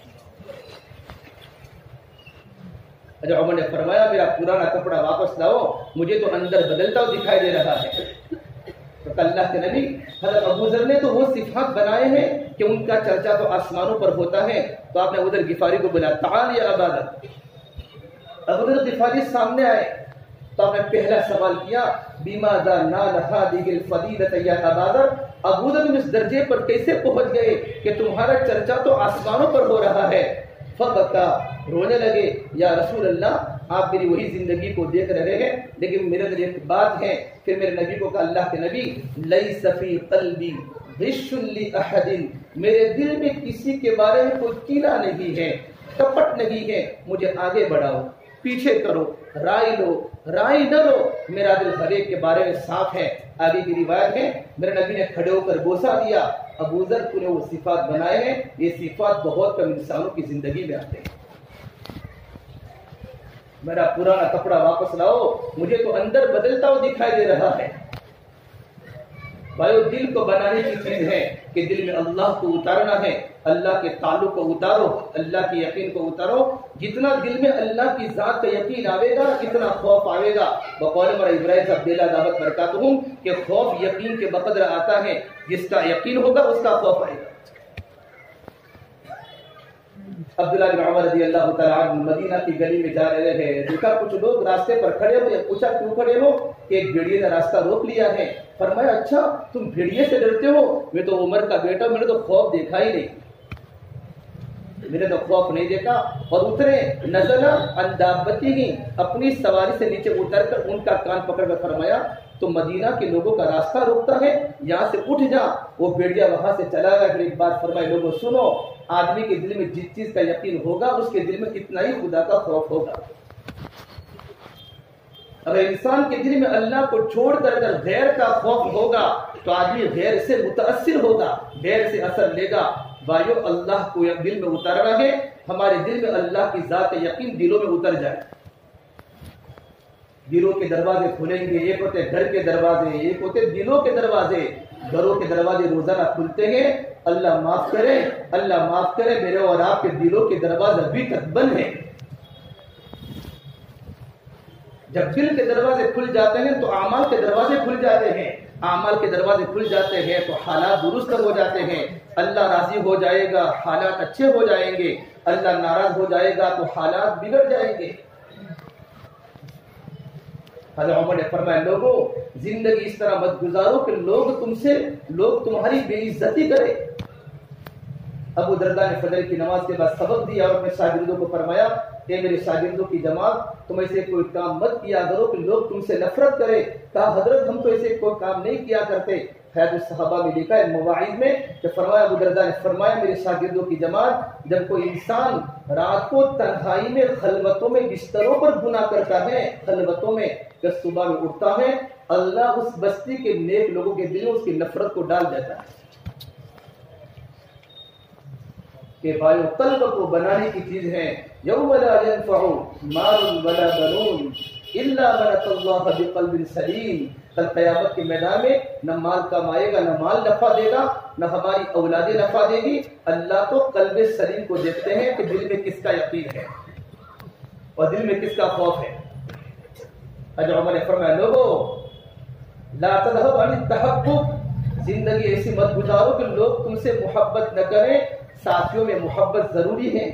حضرت عمر نے فرمایا میرا پرانا کپڑا واپس لاؤ، مجھے تو اندر بدلتا ہوا دکھائی دے رہا ہے۔ تو اللہ کے نبی حضرت ابو ذر نے تو وہ صفات بنائے ہیں کہ ان کا چرچا تو آسمانوں پر ہوتا ہے، تو آپ نے ابو ذر غفاری کو بلایا، تعال یا ابا ذر۔ ابو ذر غفاری سامنے آئے تو آپ نے پہلا سوال کیا، بماذا نال هذه الفضیلۃ یا ابا ذر، ابو ذر تم اس درجے پر کیسے پہنچ گئے کہ تمہارا چرچا تو آسمانوں پر ہو رہا ہے؟ فبکا، رونے لگے، یا رسول اللہ آپ میری وہی زندگی کو دیکھ رہے ہیں لیکن میرے دل ایک بات ہے۔ پھر میرے نبی کو کہا، اللہ کے نبی لیس فی قلبی غش لأحد، میرے دل میں کسی کے بارے میں کوئی کینہ نہیں ہے، کپٹ نہیں ہے، مجھے آگے بڑھاؤ، پیچھے کرو، رائے لو، رائے نہ لو، میرا دل ہر ایک کے بارے میں صاف ہے۔ آگے کی روایت ہے میرے نبی نے کھڑے ہو کر بوسہ دیا، ابو ذر کو نے وہ صفات بنائے ہیں، یہ صفات بہت کم انسانوں کی زندگی میں آتے ہیں۔ میرا پرانا کپڑا واپس لاؤ، مجھے تو اندر بدلتا ہوا دکھائی دے رہا ہے۔ بھائیو، دل کو بنانے کی چیز ہے کہ دل میں اللہ کو اتارنا ہے، اللہ کے تعلق کو اتارو، اللہ کے یقین کو اتارو۔ جتنا دل میں اللہ کی ذات کا یقین آئے گا اتنا خوف آئے گا۔ بقول مرا ابراہیم صاحب دیلا دعوت برکاتہم کہ خوف یقین کے بقدر آتا ہے، جس کا یقین ہوگا اس کا خوف آئے گا۔ عبداللہ بن عمر رضی اللہ تعالیٰ عنہ مدینہ کی گلی میں جا رہے ہیں، دیکھا کچھ لوگ راستے پر کھڑے ہوئے، پوچھا کیوں کھڑے ہو؟ کہ ایک بھیڑیے نے راستہ روک لیا ہے۔ فرمایا اچھا تم بھیڑیے سے ڈرتے ہو؟ میں تو عمر کا بیٹا، میں نے تو خوف دیکھا ہی نہیں، میں نے تو خوف نہیں دیکھا۔ اور اترے، نزل عن دابتہ، اپنی سواری سے نیچے اتر کر ان کا کان پکڑ کر فرمایا تو مدینہ کے لوگوں کا راستہ روکتا ہے، یہاں سے اٹھ جا۔ وہ بھیڑیا وہاں سے چلا گیا۔ پھر ایک بات فرمائی، لوگوں سنو، آدمی کے دل میں جس چیز کا یقین ہوگا اس کے دل میں اتنا ہی خدا کا خوف ہوگا۔ اگر انسان کے دل میں اللہ کو چھوڑ کر اگر غیر کا خوف ہوگا تو آدمی غیر سے متاثر ہوگا، غیر سے اثر لے گا۔ بھائیو، اللہ کو دل میں اتارنا ہے، ہمارے دل میں اللہ کی ذات کا یقین دلوں میں اتر جائے۔ دلوں کے دروازے کھلیں گے، ایک ہوتے گھر کے دروازے، ایک ہوتے دلوں کے دروازے۔ گھروں کے دروازے روزانہ کھلتے ہیں، اللہ معاف کرے، اللہ معاف کرے، میرے اور آپ کے دلوں کے دروازے ابھی تک بند ہیں۔ جب دل کے دروازے کھل جاتے ہیں تو اعمال کے دروازے کھل جاتے ہیں، اعمال کے دروازے کھل جاتے ہیں تو حالات درست ہو جاتے ہیں، اللہ راضی ہو جائے گا، حالات اچھے ہو جائیں گے، اللہ ناراض ہو جائے گا تو حالات بگڑ جائیں گے۔ حضرت عمر نے فرمایا، لوگوں زندگی اس طرح مت گزارو کہ لوگ تم سے لوگ تمہاری بے عزتی کرے۔ ابو درداء نے فجر کی نماز کے بعد سبق دیا اور اپنے شاگردوں کو فرمایا، اے میرے شاگردوں کی جماعت، تم ایسے کوئی کام مت کیا کرو کہ لوگ تم سے نفرت کرے۔ کہا حضرت ہم تو ایسے کوئی کام نہیں کیا کرتے۔ حیات الصحابہ میں لکھا ہے مواعظ میں کہ فرمایا، ابو درداء نے فرمایا، میرے شاگردوں کی جماعت، جب کوئی انسان رات کو تنہائی میں خلوتوں میں بستروں پر گناہ کرتا ہے، خلوتوں میں، جب صبح میں اٹھتا ہے، اللہ اس بستی کے نیک لوگوں کے دل میں اس کی نفرت کو ڈال دیتا ہے۔ کہ بھائیو، قلب کو بنانے کی چیز ہے، یوم لا ينفع مال ولا بنون الا من اتى الله بقلب سلیم۔ کل قیامت کے میدان میں نہ مال کمائے گا، نہ مال نفع دے گا، نہ ہماری اولادیں نفع دے گی۔ اللہ تو قلب سلیم کو دیکھتے ہیں کہ دل میں کس کا یقین ہے اور دل میں کس کا خوف ہے۔ حضرت عمر نے فرمایا، لوگوں لا تذهب عن التحقق، زندگی ایسی مت گزارو کہ لوگ تم سے محبت نہ کریں۔ ساتھیوں میں محبت ضروری ہے۔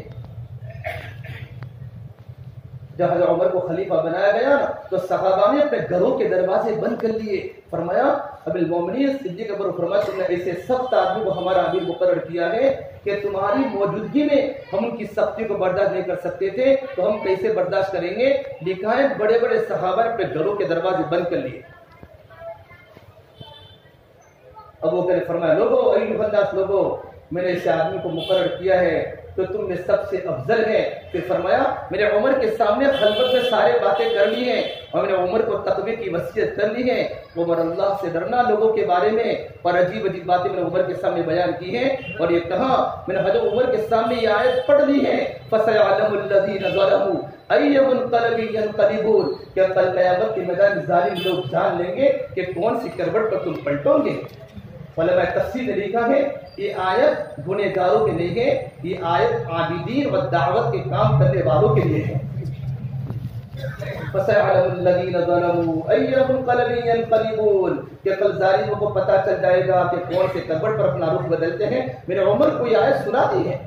جب حضرت عمر کو خلیفہ بنایا گیا نا تو صحابہ نے اپنے گھروں کے دروازے بند کر لیے۔ فرمایا، ابی المومنین صدیق اکبر فرمایا، تم نے ایسے سخت آدمی کو ہمارا امیر مقرر کیا ہے کہ تمہاری موجودگی میں ہم ان کی سختی کو برداشت نہیں کر سکتے تھے، تو ہم کیسے برداشت کریں گے؟ لکھا ہے بڑے بڑے صحابہ نے اپنے گھروں کے دروازے بند کر لیے۔ ابو بکر نے فرمایا لوگو ایھا الناس لوگو میں نے اس آدمی کو مقرر کیا ہے تو تم میں سب سے افضل ہے. پھر فرمایا میں نے عمر کے سامنے خلوت میں سارے باتیں کر لی ہیں اور میں نے عمر کو تقوی کی وصیت کر لی ہے. عمر اللہ سے ڈرنا لوگوں کے بارے میں اور عجیب عجیب باتیں میں نے عمر کے سامنے بیان کی ہیں اور یہ کہا میں نے حضرت عمر کے سامنے یہ آیت پڑھ لی ہے فَسَيَعْلَمُ الَّذِينَ ظَلَمُوا أَيَّ مُنقَلَبٍ يَنقَلِبُونَ کہ کل قیامت کے میدان ظالم لوگ جان لیں گے کہ کون سی کروٹ پر تم پلٹو گے. علماء تفسیر نے لکھا ہے یہ آیت گنہگاروں کے لیے ہے, یہ آیت عابدین و دعوت کے کام کرنے والوں کے لیے ہے. فَسَيَعْلَمُ الَّذِينَ ظَلَمُوا أَيَّ مُنقَلَبٍ يَنقَلِبُونَ کہ کل ظالموں کو پتہ چل جائے گا کہ کون سے کروٹ پر اپنا رخ بدلتے ہیں. میں نے عمر کو یہ آیت سنا دی ہے,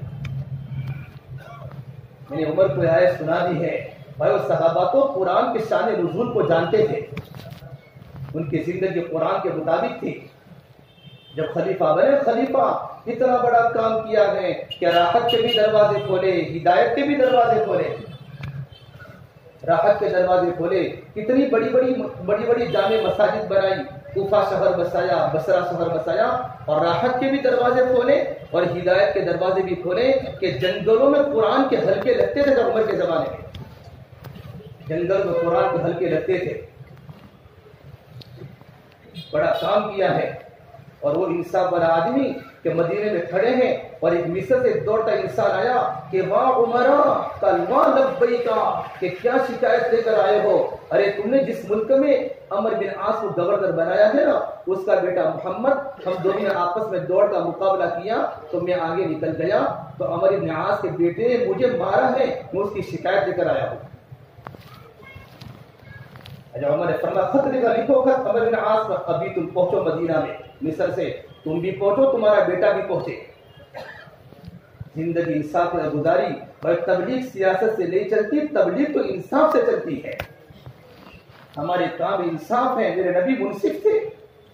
میں نے عمر کو یہ آیت سنا دی ہے. بھائی صحابہ تو قرآن کے شان نزول کو جانتے تھے, ان کی زندگی قرآن کے مطابق تھی. جب خلیفہ بنے خلیفہ اتنا بڑا کام کیا ہے کہ راحت کے بھی دروازے کھولے, ہدایت کے بھی دروازے کھولے, راحت کے دروازے کھولے. کتنی بڑی بڑی بڑی بڑی جامع مساجد بنائی, کوفہ شہر بسایا, بصرہ شہر بسایا اور راحت کے بھی دروازے کھولے اور ہدایت کے دروازے بھی کھولے کہ جنگلوں میں قرآن کے حلقے لگتے تھے. جب عمر کے زمانے میں جنگل میں قرآن کے حلقے لگتے تھے. بڑا کام کیا ہے. اور وہ انصاف والا آدمی کہ مدینے میں کھڑے ہیں اور ایک مصر سے دوڑتا انسان آیا کہ واہ عمرہ کلمہ لبیکا کہ کیا شکایت لے کر آئے ہو. ارے تم نے جس ملک میں عمر بن عاص کو گورنر بنایا ہے نا, اس کا بیٹا محمد, ہم دونوں نے آپس میں دوڑ کا مقابلہ کیا تو میں آگے نکل گیا تو عمر بن عاص کے بیٹے نے مجھے مارا ہے, میں اس کی شکایت لے کر آیا ہوں. اچھا عمر نے فرمایا خط لکھا, لکھو خط عمر بن عاص پر, ابھی تم پہنچو مدینہ میں مصر سے, تم بھی پہنچو تمہارا بیٹا بھی پہنچے. زندگی انصاف میں گزاری. اور تبلیغ سیاست سے نہیں چلتی, تبلیغ تو انصاف سے چلتی ہے. ہمارے کام انصاف ہے. میرے نبی منصف تھے,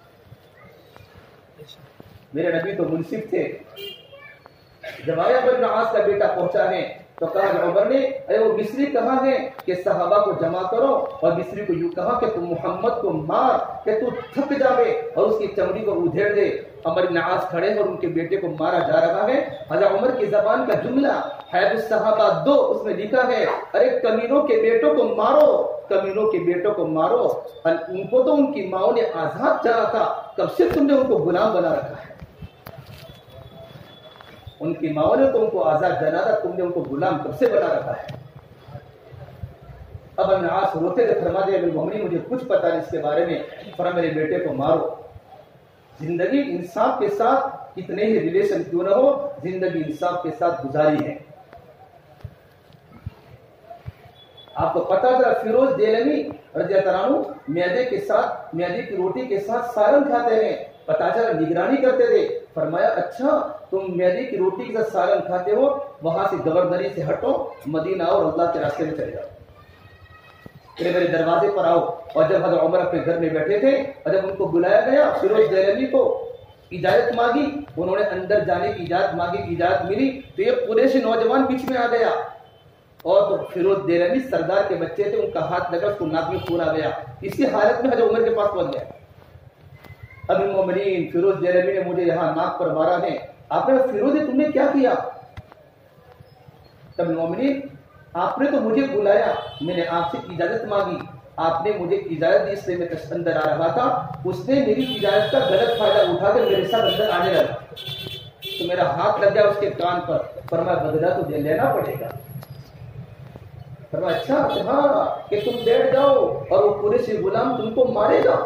میرے نبی تو منصف تھے. جب آیا عمر بن عاص کا بیٹا پہنچا ہے تو کہا عمر نے اے وہ مصری کہاں ہے کہ صحابہ کو جمع کرو اور مصری کو یوں کہا کہ تم محمد کو مار کہ تو تھک جاوے اور اس کی چمڑی کو ادھیڑ دے. عمر بن عاص کھڑے اور ان کے بیٹے کو مارا جا رہا ہے. حضرت عمر کی زبان کا جملہ حیات الصحابہ دو, اس میں لکھا ہے ارے کمینوں کے بیٹوں کو مارو, کمینوں کے بیٹوں کو مارو. ان کو تو ان کی ماؤں نے آزاد جانا تھا, کب سے تم نے ان کو غلام بنا رکھا ہے. ان کی ماں نے تو ان کو آزاد جانا تھا, تم نے ان کو غلام کب سے بنا رکھا ہے. اب ابن عاص روتے تھے, فرما دے ابن محمد مجھے کچھ پتا نہیں اس کے بارے میں, فرما میرے بیٹے کو مارو. زندگی انصاف کے ساتھ کتنے ہی ریلیشن کیوں نہ ہو, زندگی انصاف کے ساتھ گزاری ہے. آپ کو پتا چلا فیروز دیلمی رضی اللہ عنہ میدے کے ساتھ, میدے کی روٹی کے ساتھ سالن کھاتے ہیں. پتا چلا نگرانی کرتے تھے. فرمایا اچھا تم میدے کی روٹی کے ساتھ سالن کھاتے ہو, وہاں سے گورنری سے ہٹو, مدینہ اور اللہ کے راستے میں چلے جاؤ, پھر میرے دروازے پر آؤ. اور جب حضرت عمر اپنے گھر میں بیٹھے تھے اور جب ان کو بلایا گیا, فیروز دیلمی کو اجازت مانگی, انہوں نے اندر جانے کی اجازت مانگی, اجازت ملی تو یہ قریشی نوجوان بیچ میں آ گیا. اور تو فیروز دیلمی سردار کے بچے تھے, ان کا ہاتھ لگا, اس کو ناک میں خون آ گیا. اسی حالت میں حضرت عمر کے پاس پہنچ گیا. اب المومنین فیروز دیلمی نے مجھے یہاں ناک پر مارا ہے. آپ نے فیروز تم نے کیا کیا؟ تب المومنین آپ نے تو مجھے بلایا, میں نے آپ سے اجازت مانگی, آپ نے مجھے اجازت دی, اس لیے میں اندر آ رہا تھا. اس نے میری اجازت کا غلط فائدہ اٹھا کر میرے ساتھ اندر آنے لگا تو میرا ہاتھ لگ گیا اس کے کان پر. فرمایا بدلہ تو دے لینا پڑے گا. فرمایا اچھا ہاں کہ تم بیٹھ جاؤ اور وہ پورے سے غلام تم کو مارے گا.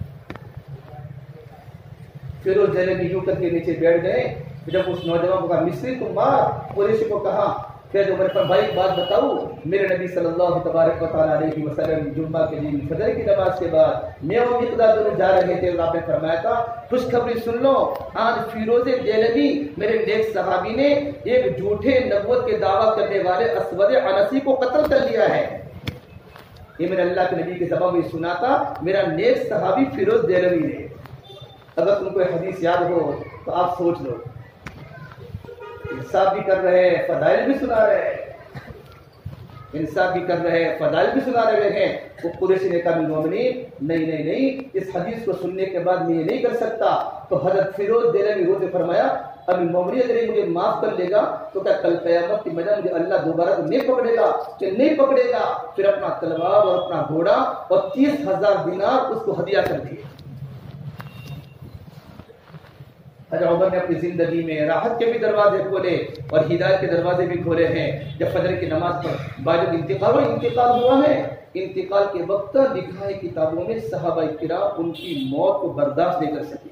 فیروز دیلمی یوں کر کے نیچے بیٹھ گئے. جب اس نوجوان کو کہا مصری تم مار, پولیس کو کہا پھر عمر پر بھائی بات بتاؤ, میرے نبی صلی اللہ تبارک و تعالیٰ علیہ وسلم جمعہ کے دن فجر کی نماز کے بعد میں اور مقداد دونوں جا رہے تھے, اور آپ نے فرمایا تھا خوشخبری سن لو, آج فیروز دیلمی میرے نیک صحابی نے ایک جھوٹے نبوت کے دعویٰ کرنے والے اسود عنسی کو قتل کر لیا ہے. یہ میرے اللہ کے نبی کے زبان میں سنا تھا میرا نیک صحابی فیروز دیلمی نے. اگر تم کو حدیث یاد ہو تو آپ سوچ لو, انصاف بھی کر رہے ہیں, فضائل بھی سنا رہے ہیں. انصاف بھی کر رہے ہیں، فضائل بھی سنا رہے ہیں. وہ قریشی نے کہا المومنین نہیں نہیں نہیں، اس حدیث کو سننے کے بعد میں یہ نہیں کر سکتا. تو حضرت فیروز دہلوی روز نے فرمایا اب المومنین اگر یہ مجھے معاف کر لے گا تو کیا کل قیامت کی میدان مجھے اللہ دوبارہ تو نہیں پکڑے گا؟ کہ نہیں پکڑے گا. پھر اپنا تلوار اور اپنا گھوڑا اور تیس ہزار دینار اس کو ہدیہ کر دیے. حضرت عمر نے اپنی زندگی میں راحت کے بھی دروازے کھولے اور ہدایت کے دروازے بھی کھولے ہیں. جب فجر کی نماز پر بعد انتقال انتقال ہوا ہے، انتقال کے وقت لکھا ہے کتابوں میں صحابہ کرام ان کی موت کو برداشت نہیں کر سکے.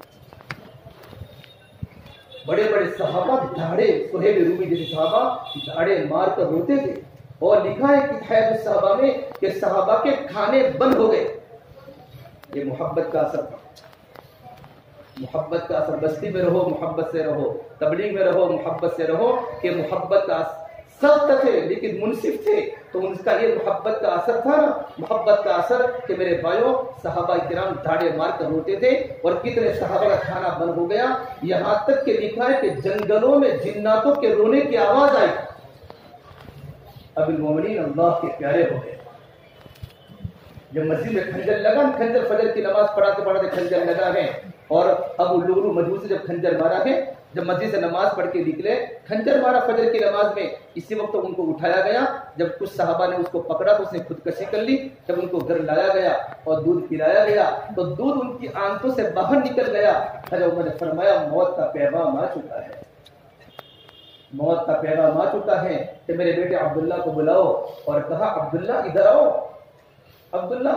بڑے بڑے صحابہ دھاڑے، صہیب رومی جیسے صحابہ دھاڑے مار کر روتے تھے. اور لکھا ہے کہ حیات صحابہ میں کہ صحابہ کے کھانے بند ہو گئے. یہ محبت کا اثر تھا، محبت کا اثر. بستی میں رہو محبت سے رہو، تبلیغ میں رہو محبت سے رہو. کہ محبت کا سخت تھے لیکن منصف تھے، تو ان کا یہ محبت کا اثر تھا نا، محبت کا اثر کہ میرے بھائیوں صحابہ کرام دھاڑے مار کر روتے تھے. اور کتنے صحابہ کا کھانا بند ہو گیا، یہاں تک کہ لکھا ہے کہ جنگلوں میں جناتوں کے رونے کی آواز آئی. اب المومنین اللہ کے پیارے ہو گئے. جب مسجد میں کھنجر لگا، کھنجر فجر کی نماز پڑھاتے پڑھاتے کھنجر لگا ہے. اور ابو لؤلؤ مجوسی جب کھنجر مارا ہے، جب مسجد سے نماز پڑھ کے نکلے، کھنجر مارا فجر کی نماز میں. اسی وقت ان کو اٹھایا گیا. جب کچھ صحابہ نے اس کو پکڑا تو اس نے خودکشی کر لی. جب ان کو گھر لایا گیا اور دودھ پلایا گیا تو دودھ ان کی آنکھوں سے باہر نکل گیا. حضرت عمر نے فرمایا موت کا پیغام آ چکا ہے، موت کا پیغام آ چکا ہے. کہ میرے بیٹے عبداللہ کو بلاؤ. اور کہا عبداللہ ادھر آؤ. عبداللہ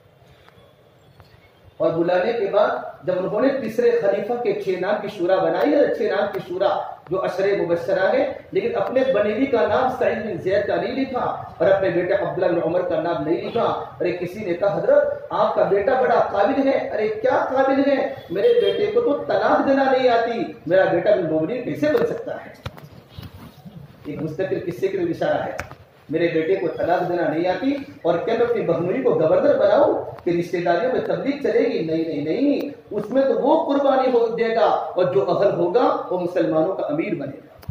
اور بلانے کے بعد جب انہوں نے تیسرے خلیفہ کے چھ نام کی شورا بنائی ہے، چھ نام کی شورا جو عشرے مبشرہ ہے، لیکن اپنے بنیوی کا نام سعید بن زید کا نہیں لکھا اور اپنے بیٹے عبداللہ بن عمر کا نام نہیں لکھا. ارے کسی نے کہا حضرت آپ کا بیٹا بڑا قابل ہے. ارے کیا قابل ہے؟ میرے بیٹے کو تو طلاق دینا نہیں آتی، میرا بیٹا بالمومنین کیسے بن سکتا ہے؟ ایک مستقل قصے کے لیے اشارہ ہے. میرے بیٹے کو طلاق دینا نہیں آتی اور کیا میں اپنی بہنوئی کو گورنر بناؤں کہ رشتے داریوں میں تبلیغ چلے گی؟ نہیں نہیں نہیں، اس میں تو وہ قربانی ہو دے گا اور جو اہل ہوگا وہ مسلمانوں کا امیر بنے گا.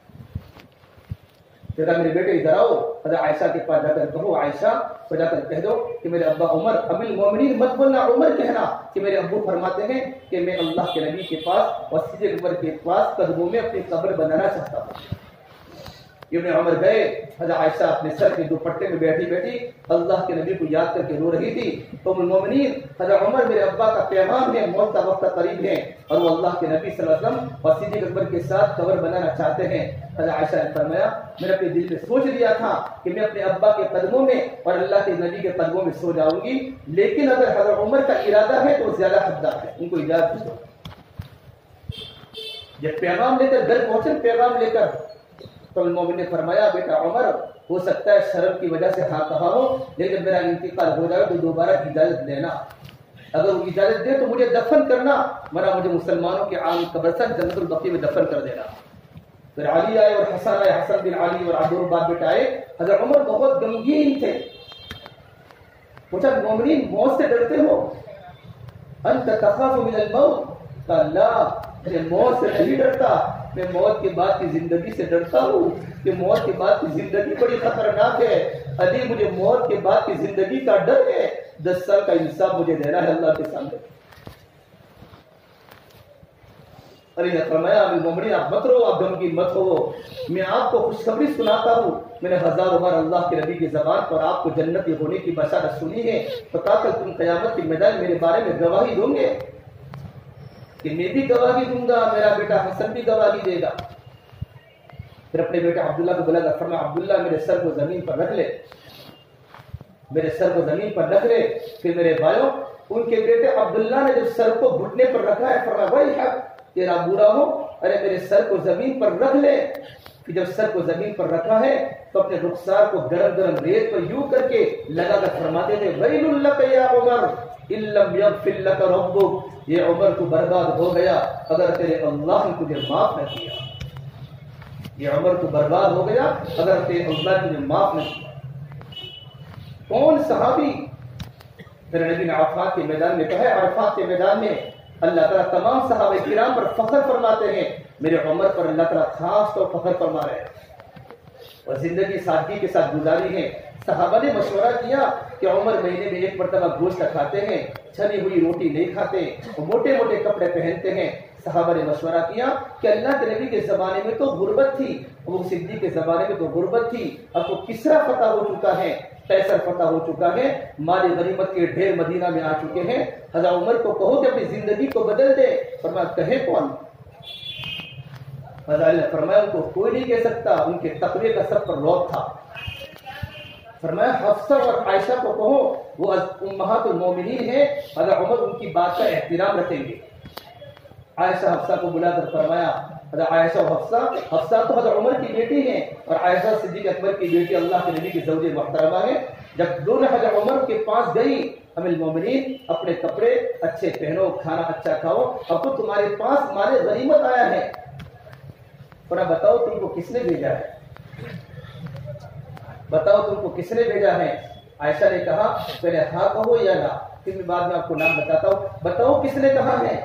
کہا میرے بیٹے ادھر آؤ. حضرت عائشہ کے پاس جا کر کہو، عائشہ کو جا کر کہہ دو کہ میرے ابا عمر، ابی المومنین مت بولنا عمر کہنا، کہ میرے ابو فرماتے ہیں کہ میں اللہ کے نبی کے پاس اور سید عمر کے پاس قدموں میں اپنی قبر بنانا چاہتا ہوں. ابن عمر گئے. حضرت عائشہ اپنے سر کے دوپٹے میں بیٹھی بیٹھی اللہ کے نبی کو یاد کر کے رو رہی تھی. تو ام المومنین حضرت عمر میرے ابا کا پیغام ہے، موت کا وقت قریب ہے اور وہ اللہ کے نبی صلی اللہ علیہ وسلم اور صدیق اکبر کے ساتھ قبر بنانا چاہتے ہیں. حضرت عائشہ نے فرمایا میں نے اپنے دل میں سوچ لیا تھا کہ میں اپنے ابا کے قدموں میں اور اللہ کے نبی کے قدموں میں سو جاؤں گی، لیکن اگر حضرت عمر کا ارادہ ہے تو زیادہ حقدار ہے، ان کو اجازت دو. جب پیغام لے کر گھر پہنچے، پیغام لے کر، تو المومن نے فرمایا بیٹا عمر ہو سکتا ہے شرم کی وجہ سے ہاں کہا ہو، لیکن میرا انتقال ہو جائے تو دوبارہ اجازت لینا. اگر وہ اجازت دے تو مجھے دفن کرنا، ورنہ مجھے مسلمانوں کے عام قبرستان جنت البقیع میں دفن کر دینا. پھر علی آئے اور حسن آئے، حسن بن علی اور عبد الباب بیٹا آئے. حضرت عمر بہت غمگین تھے. پوچھا مومنین موت سے ڈرتے ہو؟ انت تخاف من الموت؟ لا، میں موت سے نہیں ڈرتا، میں موت کے بعد کی زندگی سے ڈرتا ہوں کہ موت کے بعد کی زندگی بڑی خطرناک ہے. علی مجھے موت کے بعد کی زندگی کا ڈر ہے، دس سال کا انصاف مجھے دینا ہے اللہ کے سامنے. علی نے فرمایا مومنین آپ مت رو، آپ غمگین مت ہو، میں آپ کو خوشخبری سناتا ہوں. میں نے ہزاروں بار اللہ کے نبی کی زبان پر آپ کو جنتی ہونے کی بشارت سنی ہے، تو تاکہ تم قیامت کے میدان میرے بارے میں گواہی دوں گے کہ میں بھی گواہی دوں گا، میرا بیٹا حسن بھی گواہی دے گا. پھر اپنے بیٹے عبداللہ کو بلا کر فرمایا عبداللہ میرے سر کو زمین پر رکھ لے، میرے سر کو زمین پر رکھ لے. پھر میرے بھائیوں ان کے بیٹے عبداللہ نے جب سر کو گھٹنے پر رکھا ہے فرمایا بھائی حق تیرا برا ہو، ارے میرے سر کو زمین پر رکھ لے. کہ جب سر کو زمین پر رکھا ہے تو اپنے رخسار کو گرم گرم ریت پر یوں کر کے لگا کر فرماتے تھے ویل لک یا عمر ان لم یغفر لک ربک، یہ عمر تو برباد ہو گیا اگر تیرے اللہ نے تجھے معاف نہ کیا. یہ عمر تو برباد ہو گیا اگر تیرے اللہ نے تجھے معاف نہ کیا. کون صحابی؟ پھر نبی نے عرفات کے میدان میں کہا، عرفات کے میدان میں اللہ تعالیٰ تمام صحابہ کرام پر فخر فرماتے ہیں، میرے عمر پر اللہ تعالیٰ خاص طور فخر فرما رہے ہیں. اور زندگی سادگی کے ساتھ گزاری ہے۔ صحابہ نے مشورہ کیا کہ عمر مہینے میں ایک مرتبہ گوشت کھاتے ہیں، چھنی ہوئی روٹی نہیں کھاتے، وہ موٹے موٹے کپڑے پہنتے ہیں۔ صحابہ نے مشورہ کیا کہ اللہ کے نبی کے زمانے میں تو غربت تھی، وہ صدیق کے زمانے میں تو غربت تھی، اب تو کسرا فتح ہو چکا ہے، قیصر فتح ہو چکا ہے، مال غنیمت کے ڈھیر مدینہ میں آ چکے ہیں، حضرت عمر کو کہو کہ اپنی زندگی کو بدل دے۔ فرمایا کہے کون؟ حضرت نے فرمایا ان کو کوئی نہیں کہہ سکتا، ان کے تقوی کا سب پر روک تھا۔ فرمایا حفصہ اور عائشہ کو کہو، وہ امہات المومنین ہیں، حضرت عمر ان کی بات کا احترام رکھیں گے۔ عائشہ حفصہ کو بلا کر فرمایا، حضرت عائشہ و حفصہ، حفصہ تو حضرت عمر کی بیٹی ہیں اور عائشہ صدیق اکبر کی بیٹی، اللہ کے نبی کی زوج محترمہ ہے۔ جب دونوں حضرت عمر کے پاس گئی، ام المومنین اپنے کپڑے اچھے پہنو، کھانا اچھا کھاؤ، اب تو تمہارے پاس مال غنیمت آیا ہے، اور اب بتاؤ تم کو کس نے بھیجا ہے، بتاؤ تم کو کس نے بھیجا ہے؟ عائشہ نے کہا پہلے ہاں کہو یا نہ، پھر میں بعد میں آپ کو نام بتاتا ہوں، بتاؤ کس نے کہا ہے؟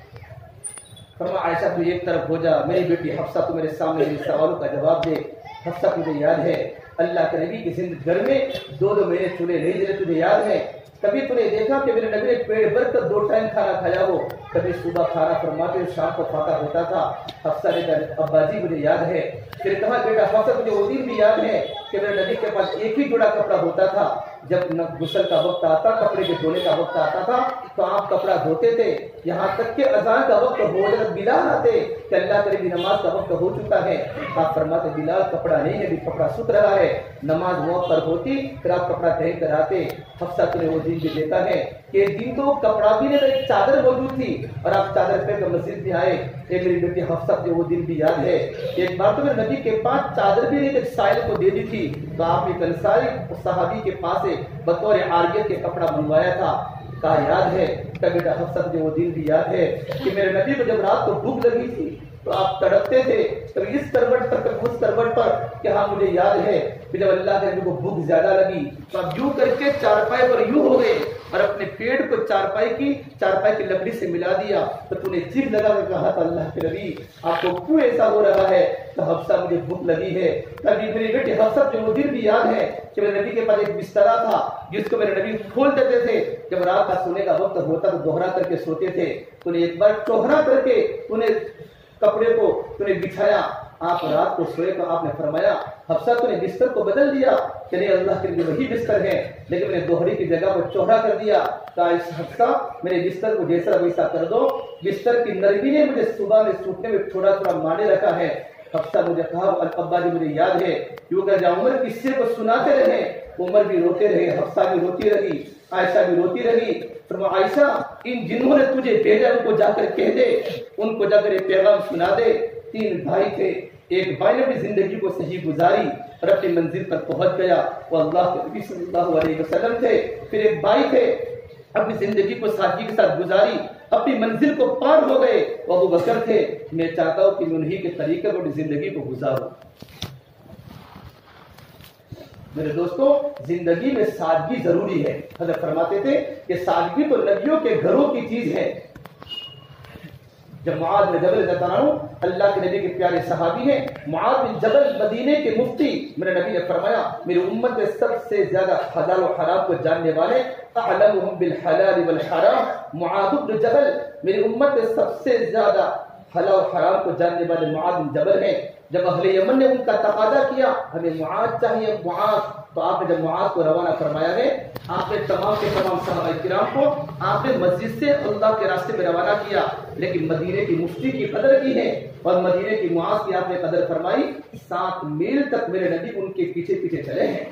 فرمایا عائشہ تو ایک طرف ہو جا، میری بیٹی حفصہ تو میرے سامنے میرے سوالوں کا جواب دے۔ حفصہ تجھے یاد ہے اللہ کے نبی کی زندگی گھر میں دو دو مہینے چولہے نہیں جلے، تجھے یاد ہے کبھی تو نے دیکھا کہ میرے نبی نے پیٹ بھر کر دو ٹائم کھانا کھایا ہو، کبھی صبح کھانا فرماتے اور شام کو فاقہ ہوتا تھا۔ حفصہ نے کہا ابا جی مجھے یاد ہے، پھر کہا بیٹا حفصہ تجھے وہ دن بھی یاد ہے کہ میرے نبی کے پاس ایک ہی جوڑا کپڑا ہوتا تھا، جب غسل کا وقت آتا، کپڑے کے دھونے کا وقت آتا تھا تو آپ کپڑا دھوتے تھے، یہاں تک کہ اذان کا وقت ہو جب بلال آتے کہ اللہ کرے نماز کا وقت ہو چکا ہے، آپ فرماتے بلال کپڑا نہیں ہے، ابھی کپڑا سوکھ رہا ہے، نماز وقت پر ہوتی پھر آپ کپڑا پہن کر آتے۔ حفصہ تمہیں وہ دن بھی دیتا ہے کہ ایک دن تو کپڑا بھی نہیں، ایک چادر موجود تھی اور آپ چادر پہ مسجد میں آئے۔ ایک میری بیٹی حفصہ جو وہ دن بھی یاد ہے، ایک بار تو میرے نبی کے پاس چادر بھی نہیں، ایک سائل کو دے دی تھی تو آپ نے کنساری صحابی کے پاس سے بطور عاریت کے کپڑا منگوایا تھا، کہا یاد ہے کہ بیٹا حفصہ جو وہ دن بھی یاد ہے کہ میرے نبی کو جب رات کو بھوک لگی تھی تو آپ تڑپتے تھے کبھی اس کروٹ پر کبھی اس کروٹ پر کہ ہاں مجھے یاد ہے کہ جب اللہ کے نبی کو بھوک زیادہ لگی تو آپ یوں کر کے چارپائی پر یوں ہو گئے اور اپنے پیٹ کو چارپائی کی چارپائی کی لکڑی سے ملا دیا تو تو نے جیب لگا کر کہا تھا اللہ کے نبی آپ کو کیوں ایسا ہو رہا ہے؟ تو حفصہ مجھے بھوک لگی ہے۔ کبھی میری بیٹی حفصہ جو وہ دن بھی یاد ہے کہ میرے نبی کے پاس ایک بسترا تھا جس کو میرے نبی کھول دیتے تھے، جب رات کا سونے کا وقت ہوتا تو دوہرا کر کے سوتے تھے، تو نے ایک بار چوہرا کر کے تو نے کپڑے کو تو نے بچھایا، آپ رات کو سوئے تو آپ نے فرمایا حفصہ تو نے بستر کو بدل دیا کہ نہیں اللہ کے لیے وہی بستر ہے، لیکن میں نے دوہری کی جگہ کو چوہرا کر دیا، کہا اس حفصہ میرے بستر کو جیسا ویسا کر دو، بستر کی نرمی نے مجھے صبح میں سوٹنے میں تھوڑا تھوڑا مانے رکھا ہے۔ حفصہ مجھے کہا ابا جی مجھے یاد ہے کیوں کہ جب عمر قصے کو سناتے رہے عمر بھی روتے رہے، حفصہ بھی روتی رہی، عائشہ بھی روتی رہی۔ فرمایا عائشہ ان جنہوں نے تجھے بھیجا ان کو جا کر کہہ دے، ان کو جا کر یہ پیغام سنا دے۔ تین بھائی تھے، ایک بھائی نے اپنی زندگی کو صحیح گزاری اور اپنی منزل پر پہنچ گیا، وہ اللہ کے نبی صلی اللہ علیہ وسلم تھے۔ پھر ایک بھائی تھے، اپنی زندگی کو سادگی کے ساتھ گزاری، اپنی منزل کو پار ہو گئے، وہ ابو بکر تھے۔ میں چاہتا ہوں کہ میں انہی کے طریقے پر اپنی زندگی کو گزاروں۔ میرے دوستوں زندگی میں سادگی ضروری ہے۔ حضرت فرماتے تھے کہ سادگی تو نبیوں کے گھروں کی چیز ہے۔ جب معاذ بن جبل رضی اللہ عنہ اللہ کے نبی کے پیارے صحابی ہیں، معاذ بن جبل مدینے کے مفتی، میرے نبی نے فرمایا میری امت میں سب سے زیادہ حلال و حرام کو جاننے والے اعلمهم بالحلال والحرام معاذ بن جبل، میری امت میں سب سے زیادہ حلال و حرام کو جاننے والے معاذ بن جبل ہیں۔ جب اہل یمن نے ان کا تقاضا کیا ہمیں معاذ چاہیے معاذ، تو آپ نے جب معاذ کو روانہ فرمایا ہے، آپ نے تمام کے تمام صحابہ کرام کو آپ نے مسجد سے اللہ کے راستے میں روانہ کیا، لیکن مدینے کی مفتی کی قدر کی ہے اور مدینے کی معاذ کی آپ نے قدر فرمائی، سات میل تک میرے نبی ان کے پیچھے پیچھے چلے ہیں۔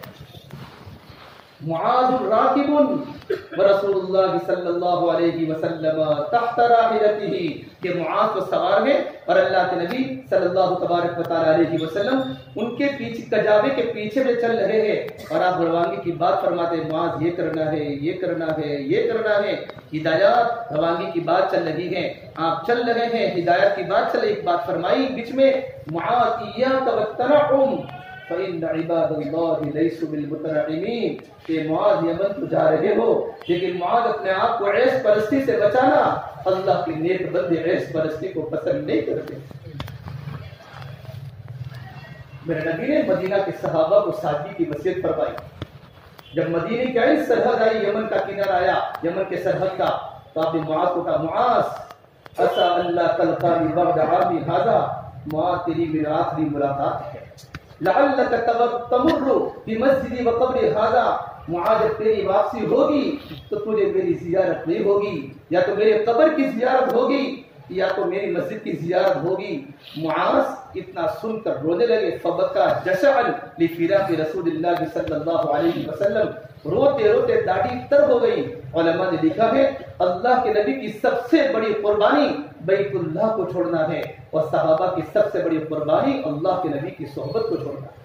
معاذ راکب ورسول اللہ صلی اللہ علیہ وسلم تحت راحلته، کہ معاذ کو سوار ہے اور اللہ کے نبی صلی اللہ تبارک و تعالی علیہ وسلم ان کے پیچھے کجاوے کے پیچھے میں چل رہے ہیں اور آپ روانگی کی بات فرماتے ہیں، معاذ یہ کرنا ہے یہ کرنا ہے یہ کرنا ہے، ہدایات روانگی کی بات چل رہی ہے، آپ چل رہے ہیں ہدایت کی بات چل رہی، ایک بات فرمائی بیچ میں معاذ ایاک والتنعم فإن عباد اللہ لیسوا بالمتنعمین، کہ معاذ یمن تو جا رہے ہو لیکن معاذ اپنے آپ کو عیش پرستی سے بچانا، اللہ کی نیک بندے عیش پرستی کو پسند نہیں کرتے۔ میرے نبی نے مدینہ کے صحابہ کو سادگی کی وصیت فرمائی. جب مدینے کی آئی سرحد آئی، یمن کا کنارہ آیا، یمن کے سرحد کا، تو آپ نے معاذ کو کہا معاذ عسى اللہ تلقانی بعد عامی ھذا، معاذ تیری میری آخری ملاقات ہے. لعلک تمر بمسجدی وقبر ھذا، معاذ جب تیری واپسی ہوگی تو تجھے میری زیارت نہیں ہوگی، یا تو میرے قبر کی زیارت ہوگی یا تو میری مسجد کی زیارت ہوگی. معاذ اتنا سن کر رونے لگے. فبکا جشعا لفراق رسول اللہ صلی اللہ علیہ وسلم، روتے روتے داڑھی تر ہو گئی. علماء نے لکھا ہے اللہ کے نبی کی سب سے بڑی قربانی بیت اللہ کو چھوڑنا ہے، اور صحابہ کی سب سے بڑی قربانی اللہ کے نبی کی صحبت کو چھوڑنا ہے.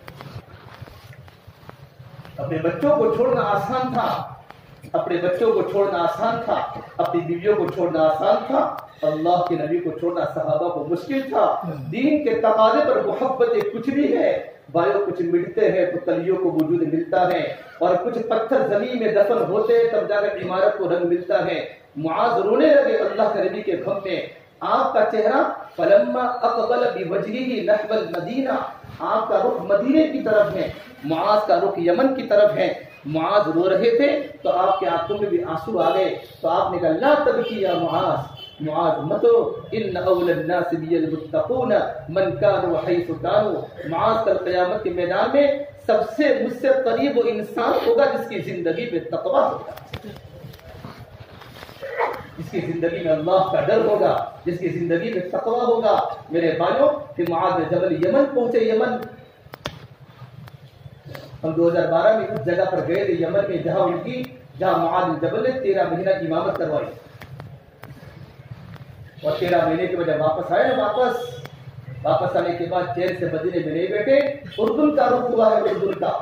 اپنے بچوں کو چھوڑنا آسان تھا، اپنے بچوں کو چھوڑنا آسان تھا، اپنی بیویوں کو چھوڑنا آسان تھا، اللہ کے نبی کو چھوڑنا صحابہ کو مشکل تھا. دین کے تقاضے پر محبت کچھ بھی ہے، بایوں کچھ مٹتے ہیں تو تلیوں کو وجود ملتا ہے، اور کچھ پتھر زمین میں دفن ہوتے ہیں تب جا کر عمارت کو رنگ ملتا ہے. معاذ رونے لگے اللہ کے نبی کے غم میں. آپ کا چہرہ فلما اقبل بوجهه نحو المدینہ، آپ کا رخ مدینے کی طرف ہے، معاذ کا رخ یمن کی طرف ہے. معاذ رو رہے تھے تو آپ کے آنکھوں میں بھی آنسو آ گئے. تو آپ نے کہا لا تبکی یا معاذ، معاذ مت رو، ان اول الناس بی المتقون من کانوا حیث کانوا. معاذ کل قیامت کے میدان میں سب سے مجھ سے قریب وہ انسان ہوگا جس کی زندگی میں تقوی ہوگا، جس کی زندگی میں اللہ کا ڈر ہوگا، جس کی زندگی میں تقوی ہوگا. میرے بھائیوں، پھر معاذ جبل یمن پہنچے. یمن ہم دو ہزار بارہ میں اس جگہ پر گئے تھے یمن میں جہاں ان کی جہاں معاذ جبل نے تیرہ مہینہ کی امامت کروائی، اور تیرہ مہینے کے بعد واپس آئے. واپس واپس آنے کے بعد چین سے مدینے میں نہیں بیٹھے، اردن کا رخ ہوا ہے، اردن کا.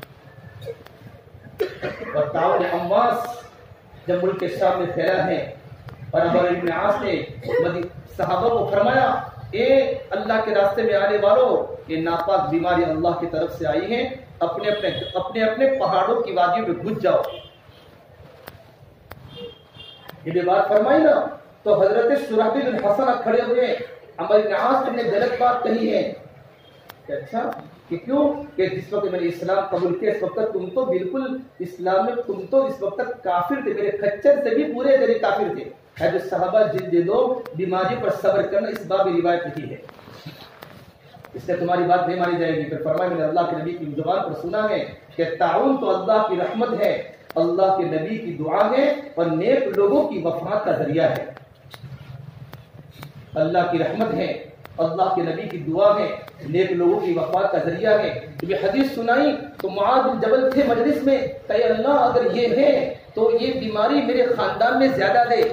اور تعاون امواس جب ملک کے شام میں پھیلا ہے، اور عمر بن عاص نے صحابہ کو فرمایا اے اللہ کے راستے میں آنے والوں، یہ ناپاک بیماری اللہ کی طرف سے آئی ہے، اپنے اپنے اپنے اپنے پہاڑوں کی وادیوں میں گھس جاؤ. یہ بات فرمائی نا تو حضرت شرحبیل بن حسن کھڑے ہوئے. عمر بن عاص نے غلط بات کہی ہے کہ اچھا کہ کیوں کہ جس وقت میں نے اسلام قبول کیا اس وقت تک تم تو بالکل اسلام میں تم تو اس وقت تک کافر تھے، میرے خچر سے بھی پورے ذریعے کافر تھے. ہے جو صحابہ جن دنوں بیماری پر صبر کرنا اس باب میں روایت نہیں ہے، اس سے تمہاری بات نہیں مانی جائے گی. پھر فرمایا میں نے اللہ کے نبی کی زبان پر سنا ہے کہ تعاون تو اللہ کی رحمت ہے، اللہ کے نبی کی دعا ہے، اور نیک لوگوں کی وفات کا ذریعہ ہے. اللہ کی رحمت ہے، اللہ کے نبی کی دعا ہے، نیک لوگوں کی وفات کا ذریعہ ہے. جب یہ حدیث سنائی تو معاذ بن جبل تھے مجلس میں، کہ اللہ اگر یہ ہے تو یہ بیماری میرے خاندان میں زیادہ دے،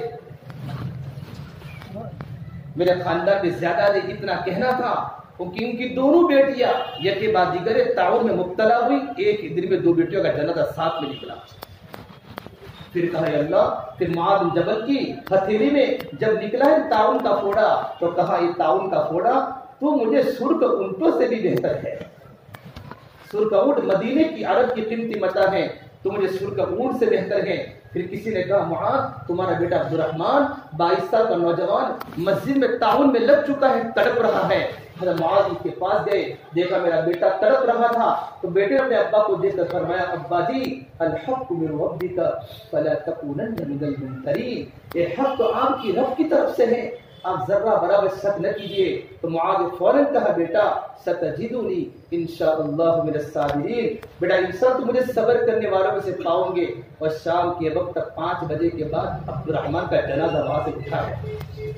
میرے خاندان میں زیادہ دے. اتنا کہنا تھا کیونکہ ان کی دونوں بیٹیاں یک کے بعد دیگر تعاون میں مبتلا ہوئی. ایک دن میں دو بیٹیوں کا جنازہ ساتھ میں نکلا. پھر کہا اے اللہ، پھر معاذ بن جبل کی ہتھیلی میں جب نکلا ہے تعاون کا پھوڑا تو کہا یہ تعاون کا پھوڑا تو مجھے سرخ اونٹوں سے بھی بہتر ہے. سرخ اونٹ مدینے کی عرب کی قیمتی متاع ہے، تو مجھے سرخ اونٹ سے بہتر ہے. پھر کسی نے کہا معاذ تمہارا بیٹا عبد الرحمن بائیس سال کا نوجوان مسجد میں تعاون میں لگ چکا ہے، تڑپ رہا ہے. حضرت معاذ اس کے پاس گئے، دیکھا میرا بیٹا تڑپ رہا تھا تو بیٹے نے اپنے ابا کو دیکھ کر فرمایا ابا جی الحق من ربک فلا تکونن من الممترین، یہ حق تو آپ کی رب کی طرف سے ہے، آپ ذرہ برابر شک نہ کیجیے. تو معاذ فوراً کہا بیٹا ستجدنی انشاءاللہ من الصابرین، بیٹا انشاءاللہ تو مجھے صبر کرنے والوں میں سے پاؤں گے. اور شام کے وقت تک پانچ بجے کے بعد عبد الرحمن کا جنازہ وہاں سے اٹھا ہے.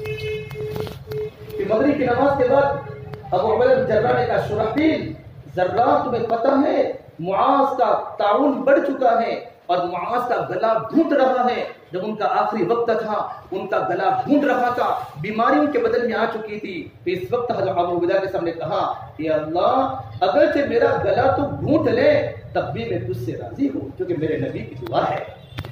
پھر مغرب کی نماز کے بعد ابو عبیدہ جرہ نے کہا شرحبیل ذرہ تمہیں پتہ ہے معاذ کا تعاون بڑھ چکا ہے اور معاذ کا گلا گھونٹ رہا ہے. جب ان کا آخری وقت تھا ان کا گلا گھونٹ رہا تھا، بیماری ان کے بدن میں آ چکی تھی. پھر اس وقت حضرت ابو عبیدہ کے سامنے کہا کہ اللہ اگرچہ میرا گلا تو گھونٹ لے تب بھی میں تجھ سے راضی ہوں کیونکہ میرے نبی کی دعا ہے.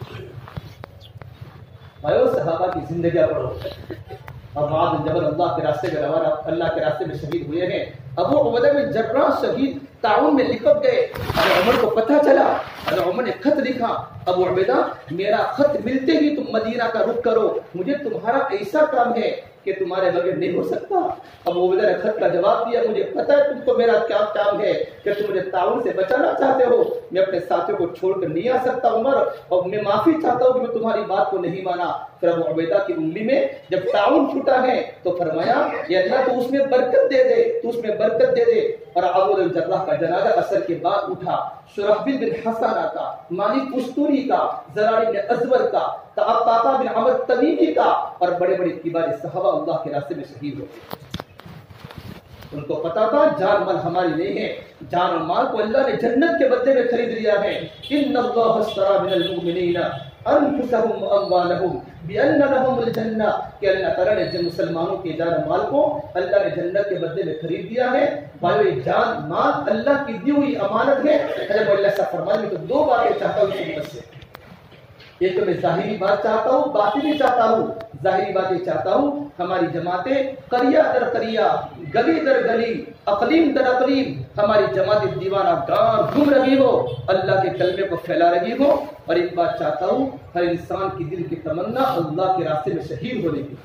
بھائیو صحابہ کی زندگیاں پڑھو. اور معاذ بن جبل اللہ کے راستے میں روانہ اللہ کے راستے میں شہید ہوئے ہیں. ابو عبیدہ بن جراح شہید ताउन में लिपट गए। अरे उमर को पता चला, अरे उमर ने खत लिखा, अबू उबैदा मेरा खत मिलते ही तुम मदीना का रुख करो, मुझे तुम्हारा ऐसा काम है कि तुम्हारे बगैर नहीं हो सकता। अबू उबैदा ने खत का जवाब दिया, मुझे पता है तुमको मेरा क्या काम है, कि तुम मुझे ताउन से बचाना चाहते हो, मैं अपने साथियों को छोड़कर नहीं आ सकता उमर, और मैं माफी चाहता हूँ कि मैं तुम्हारी बात को नहीं माना। फिर अबू उबैदा की उंगली में जब ताउन छूटा है तो फरमाया, या अल्लाह तो उसमें बरकत दे दे, तो उसमें बरकत दे दे। और अबू जर्राह का जनाजा असर के बाद उठा। शुरहबिल बिन हसाना का, मालिक उस्तूरी का, ज़रार बिन अज़वर का, ताक़ा बिन अमर तमीमी का, और बड़े बड़े किबार सहाबा अल्लाह के रास्ते में शहीद हो गए। उनको पता था जान माल हमारी नहीं है, जान और माल को अल्लाह ने जन्नत के बदले में खरीद लिया है। इन्नल्लाह अश्तरा मिनल मुमिनीना अनफुसहुम व अम्वालहुम बिअन्न लहुमुल जन्नह, कि अल्लाह ताला ने जन मुसलमानों के जान और माल को अल्लाह ने जन्नत के बदले में खरीद दिया है। भाई ये जान माल अल्लाह की दी हुई अमानत है। अरे अल्लाह से फरमान में तो दो बातें चाहता हूँ इस उम्मत से, एक तो मैं जाहिरी बात चाहता हूँ, बातिनी चाहता हूँ। जाहिरी बात ये चाहता हूँ, हमारी जमातें करिया दर करिया, गली दर गली, अकलीम दर अकलीम, हमारी जमात दीवाना गांव घूम रही हो, अल्लाह के कलमे को फैला रही हो। और एक बात चाहता हूँ, हर इंसान की दिल की तमन्ना अल्लाह के रास्ते में शहीद होने की।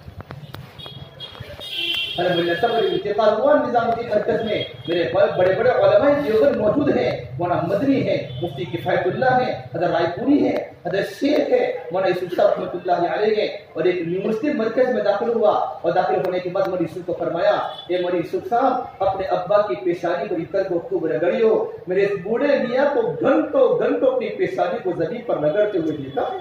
अरे मुझे सब इंतकाल हुआ निजामुद्दीन मरकज में, मेरे बड़े बड़े उलमाए देवबंद मौजूद हैं, मौलाना मदनी है, मुफ्ती किफायतुल्लाह है, हज़रत रायपुरी है, हज़रत शेख है, मौलाना यूसुफ साहब रहमतुल्लाह अलैह है। और एक यूनिवर्सिटी मरकज में दाखिल हुआ, और दाखिल होने के बाद मौलाना यूसुफ को फरमाया, ए मौलाना यूसुफ साहब अपने अब्बा की पेशानी पर इतर को खूब रगड़ियो। मेरे इस बूढ़े मियाँ को घंटों घंटों अपनी पेशानी को ज़मीन पर रगड़ते हुए देखा।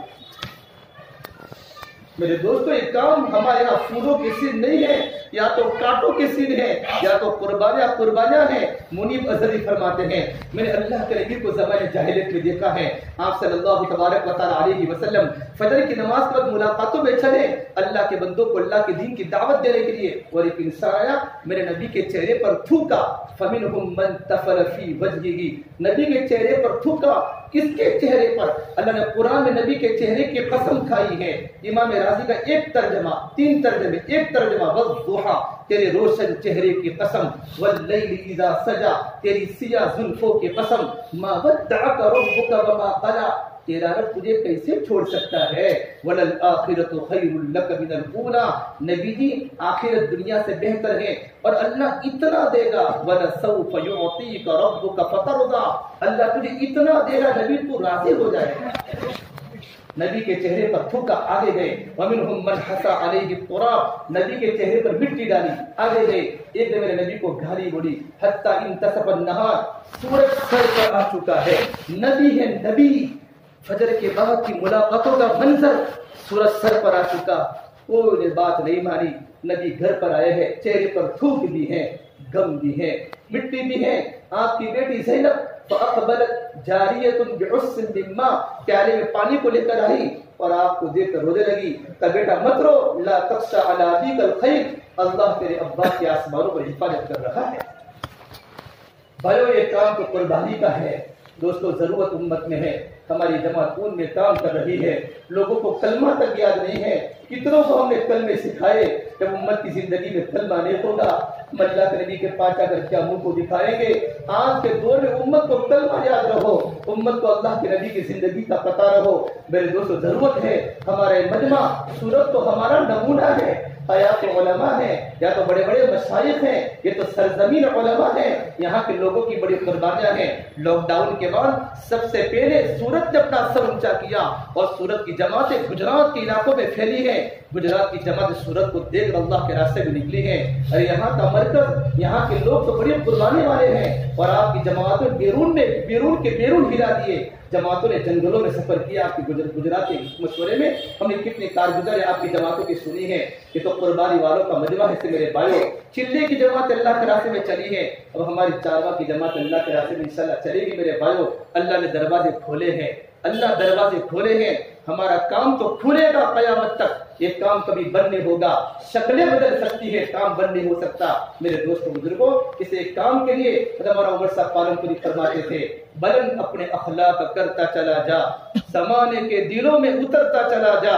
मेरे दोस्तों, ये काम हमारे यहाँ फूलों के सीन नहीं है, या तो कांटों के सीन है, या तो कुर्बानियां कुर्बानियां हैं। मुनीब अजहरी फरमाते हैं, मैंने अल्लाह के नबी को ज़माने जाहिलियत में देखा है, आप सल्लल्लाहु तबारक व तआला अलैहि वसल्लम फजर की नमाज के बाद मुलाकातों में चले अल्लाह के बंदों को अल्लाह के दीन की दावत देने के लिए, और एक इंसान आया मेरे नबी के चेहरे पर थूका, फमिनहुम मन तफल फी वजहिही, नबी के चेहरे पर थूका। किसके चेहरे पर? अल्लाह ने कुरान में नबी के चेहरे की कसम खाई है। इमाम राजी का एक तर्जमा, तीन तर्जमे, एक तर्जमा वद्दुहा, तेरे रोशन चेहरे की कसम, वल्लैलि इज़ा सजा, तेरी सिया जुल्फों की कसम, मा वद्दअका रब्बुका वमा क़ला, तेरा रब तुझे कैसे छोड़ सकता है। वलल आखिरतु खैरुल लक मिनल ऊला, नबी जी आखिरत दुनिया से बेहतर है, और अल्लाह इतना देगा। वलसौफ युअतीका रब्बुका फतरदा, अल्लाह तुझे इतना देगा नबी तू राजी हो जाएगा। नबी के चेहरे पर थूका, आगे गए। वमिनहुम मन हसा अलैहि तुराब, नबी के चेहरे पर मिट्टी डाली, आगे गए। एक ने मेरे नबी को गाली बोली, हत्ता इंतसफ अन्नहार, सूरज सर पर आ चुका है, नबी है नबी। फजर के बाद की मुलाकातों का मंजर, सूरज सर पर आ चुका, कोई ने बात नहीं मानी। नबी घर पर आए हैं, चेहरे पर थूक भी है, गम भी है, मिट्टी भी है। आपकी बेटी ज़ैनब फ़अक़बलत जारियतुन बिउस्सिन मिन माँ, प्याले में पानी को लेकर आई और आपको देखकर रोने लगी। कहा बेटा मत रो, ला तख्शा अला अबीकल खैर, अल्लाह तेरे अब्बा के आसमानों पर हिफाजत कर रहा है। भाइयों, ये काम तो कुर्बानी का है। दोस्तों, जरूरत उम्मत में है, हमारी जमात उन में काम कर रही है, लोगों को कलमा तक याद नहीं है। कितनों को हमने कलमे सिखाए, जब उम्मत की जिंदगी में कलमा नहीं होगा, अल्लाह के नबी के पास आकर क्या मुंह को दिखाएंगे। आज के दौर में उम्मत को कलमा याद रहो, उम्मत को अल्लाह के नबी की जिंदगी का पता रहो। मेरे दोस्तों, जरूरत है, हमारे मजमा सूरत तो हमारा नमूना है, या तो उलमा है, या तो बड़े बड़े मशाइख हैं, ये तो सरजमीन उलमा है, यहाँ के लोगों की बड़ी कुर्बानियां हैं। लॉकडाउन के बाद सबसे पहले सूरत ने अपना सर ऊंचा किया, और सूरत की जमातें गुजरात के इलाकों में फैली है। गुजरात की जमात सूरत को देख अल्लाह के रास्ते में निकली है। अरे यहाँ का मरकज, यहाँ के लोग तो बड़ी कुर्बानी वाले हैं, और आपकी जमातों बेरून में बेरून के बेरून हिला दिए। जमातों ने जंगलों में सफर किया। आपकी गुजरात के मशवरे में हमने कितने कारगुजर आपकी जमातों की सुनी है। ये तो कुर्बानी वालों का मजमा है। मेरे भाइयों, चिल्ले की जमात अल्लाह के रास्ते में चली है, अब हमारी चारवा की जमात अल्लाह के रास्ते में इंशाल्लाह चलेगी। मेरे भाइयों, अल्लाह ने दरवाजे खोले हैं, अल्लाह दरवाजे खोले हैं। हमारा काम तो खुलेगा कयामत तक, ये काम कभी बंद नहीं होगा। शक्लें बदल सकती है, काम बंद नहीं हो सकता। मेरे दोस्तों बुजुर्गों, इस एक काम के लिए हमारा उमर साहब पालनपुरी फरमाते थे, बुलंद अपने अखलाक करता चला जा, ज़माने के दिलों में उतरता चला जा,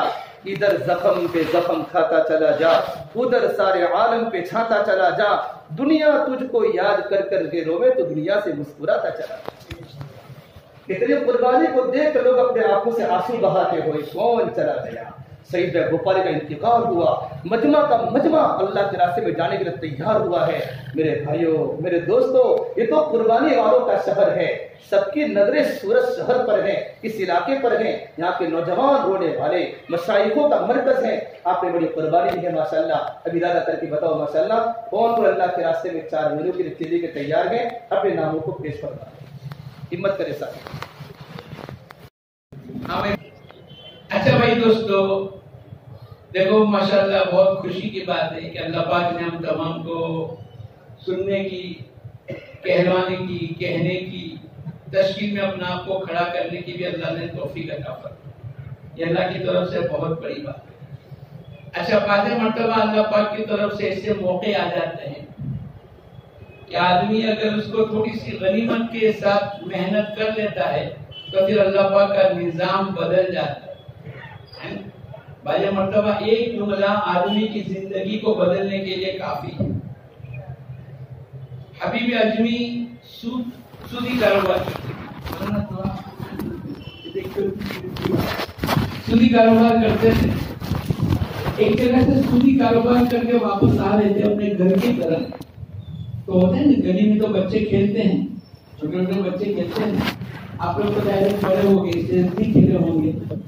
ادھر زخم پہ زخم کھاتا چلا جا، ادھر سارے عالم پہ چھاتا چلا جا، دنیا تجھ کو یاد کر کر کے روے تو دنیا سے مسکراتا چلا جا۔ اتنی قربانی کو دیکھ لوگ اپنے آنکھوں سے آنسو بہاتے ہوئے کون چلا گیا؟ سید بخاری کا انتقال ہوا، مجمع کا مجمع اللہ کے راستے میں جانے کے لیے تیار ہوا ہے۔ میرے بھائیوں، میرے دوستوں، یہ تو قربانی والوں کا شہر ہے، سب کی نظریں سورج شہر پر ہیں، اس علاقے پر ہیں، یہاں کے نوجوان رونے والے مشائخوں کا مرکز ہے۔ آپ نے بڑی قربانی دی ہے ماشاءاللہ، ابھی ارادہ کر کے بتاؤ ماشاءاللہ کون کو اللہ کے راستے میں چار مہینوں کے لیے چیزیں کے تیار ہیں، اپنے ناموں کو پیش کرنا، ہمت کرے ساتھ۔ اچھا بھائی دوستو، دیکھو ماشاءاللہ بہت خوشی کی بات ہے کہ اللہ پاک نے ہم تمام کو سننے کی، کہلوانے کی، کہنے کی، تشکیل میں اپنا آپ کو کھڑا کرنے کی بھی اللہ نے توفیق عطا فرمائی، یہ اللہ کی طرف سے بہت بڑی بات ہے۔ اچھا بعض مرتبہ اللہ پاک کی طرف سے ایسے موقع آ جاتے ہیں کہ آدمی اگر اس کو تھوڑی سی غنیمت کے ساتھ محنت کر لیتا ہے تو پھر اللہ پاک کا نظام بدل جاتا ہے۔ بعض مرتبہ ایک جملہ آدمی کی زندگی کو بدلنے کے لیے کافی ہے۔ حبیب اجمی سود سودی کاروبار سودی کاروبار کرتے تھے، ایک جگہ سے سودی کاروبار کر کے واپس آ رہے تھے اپنے گھر کی طرف، تو ہوتے ہیں نا گلی میں تو بچے کھیلتے ہیں، چھوٹے چھوٹے بچے کھیلتے ہیں، آپ لوگ تو ڈائریکٹ بڑے ہو گئے، اس سے نہیں کھیلے ہوں گے۔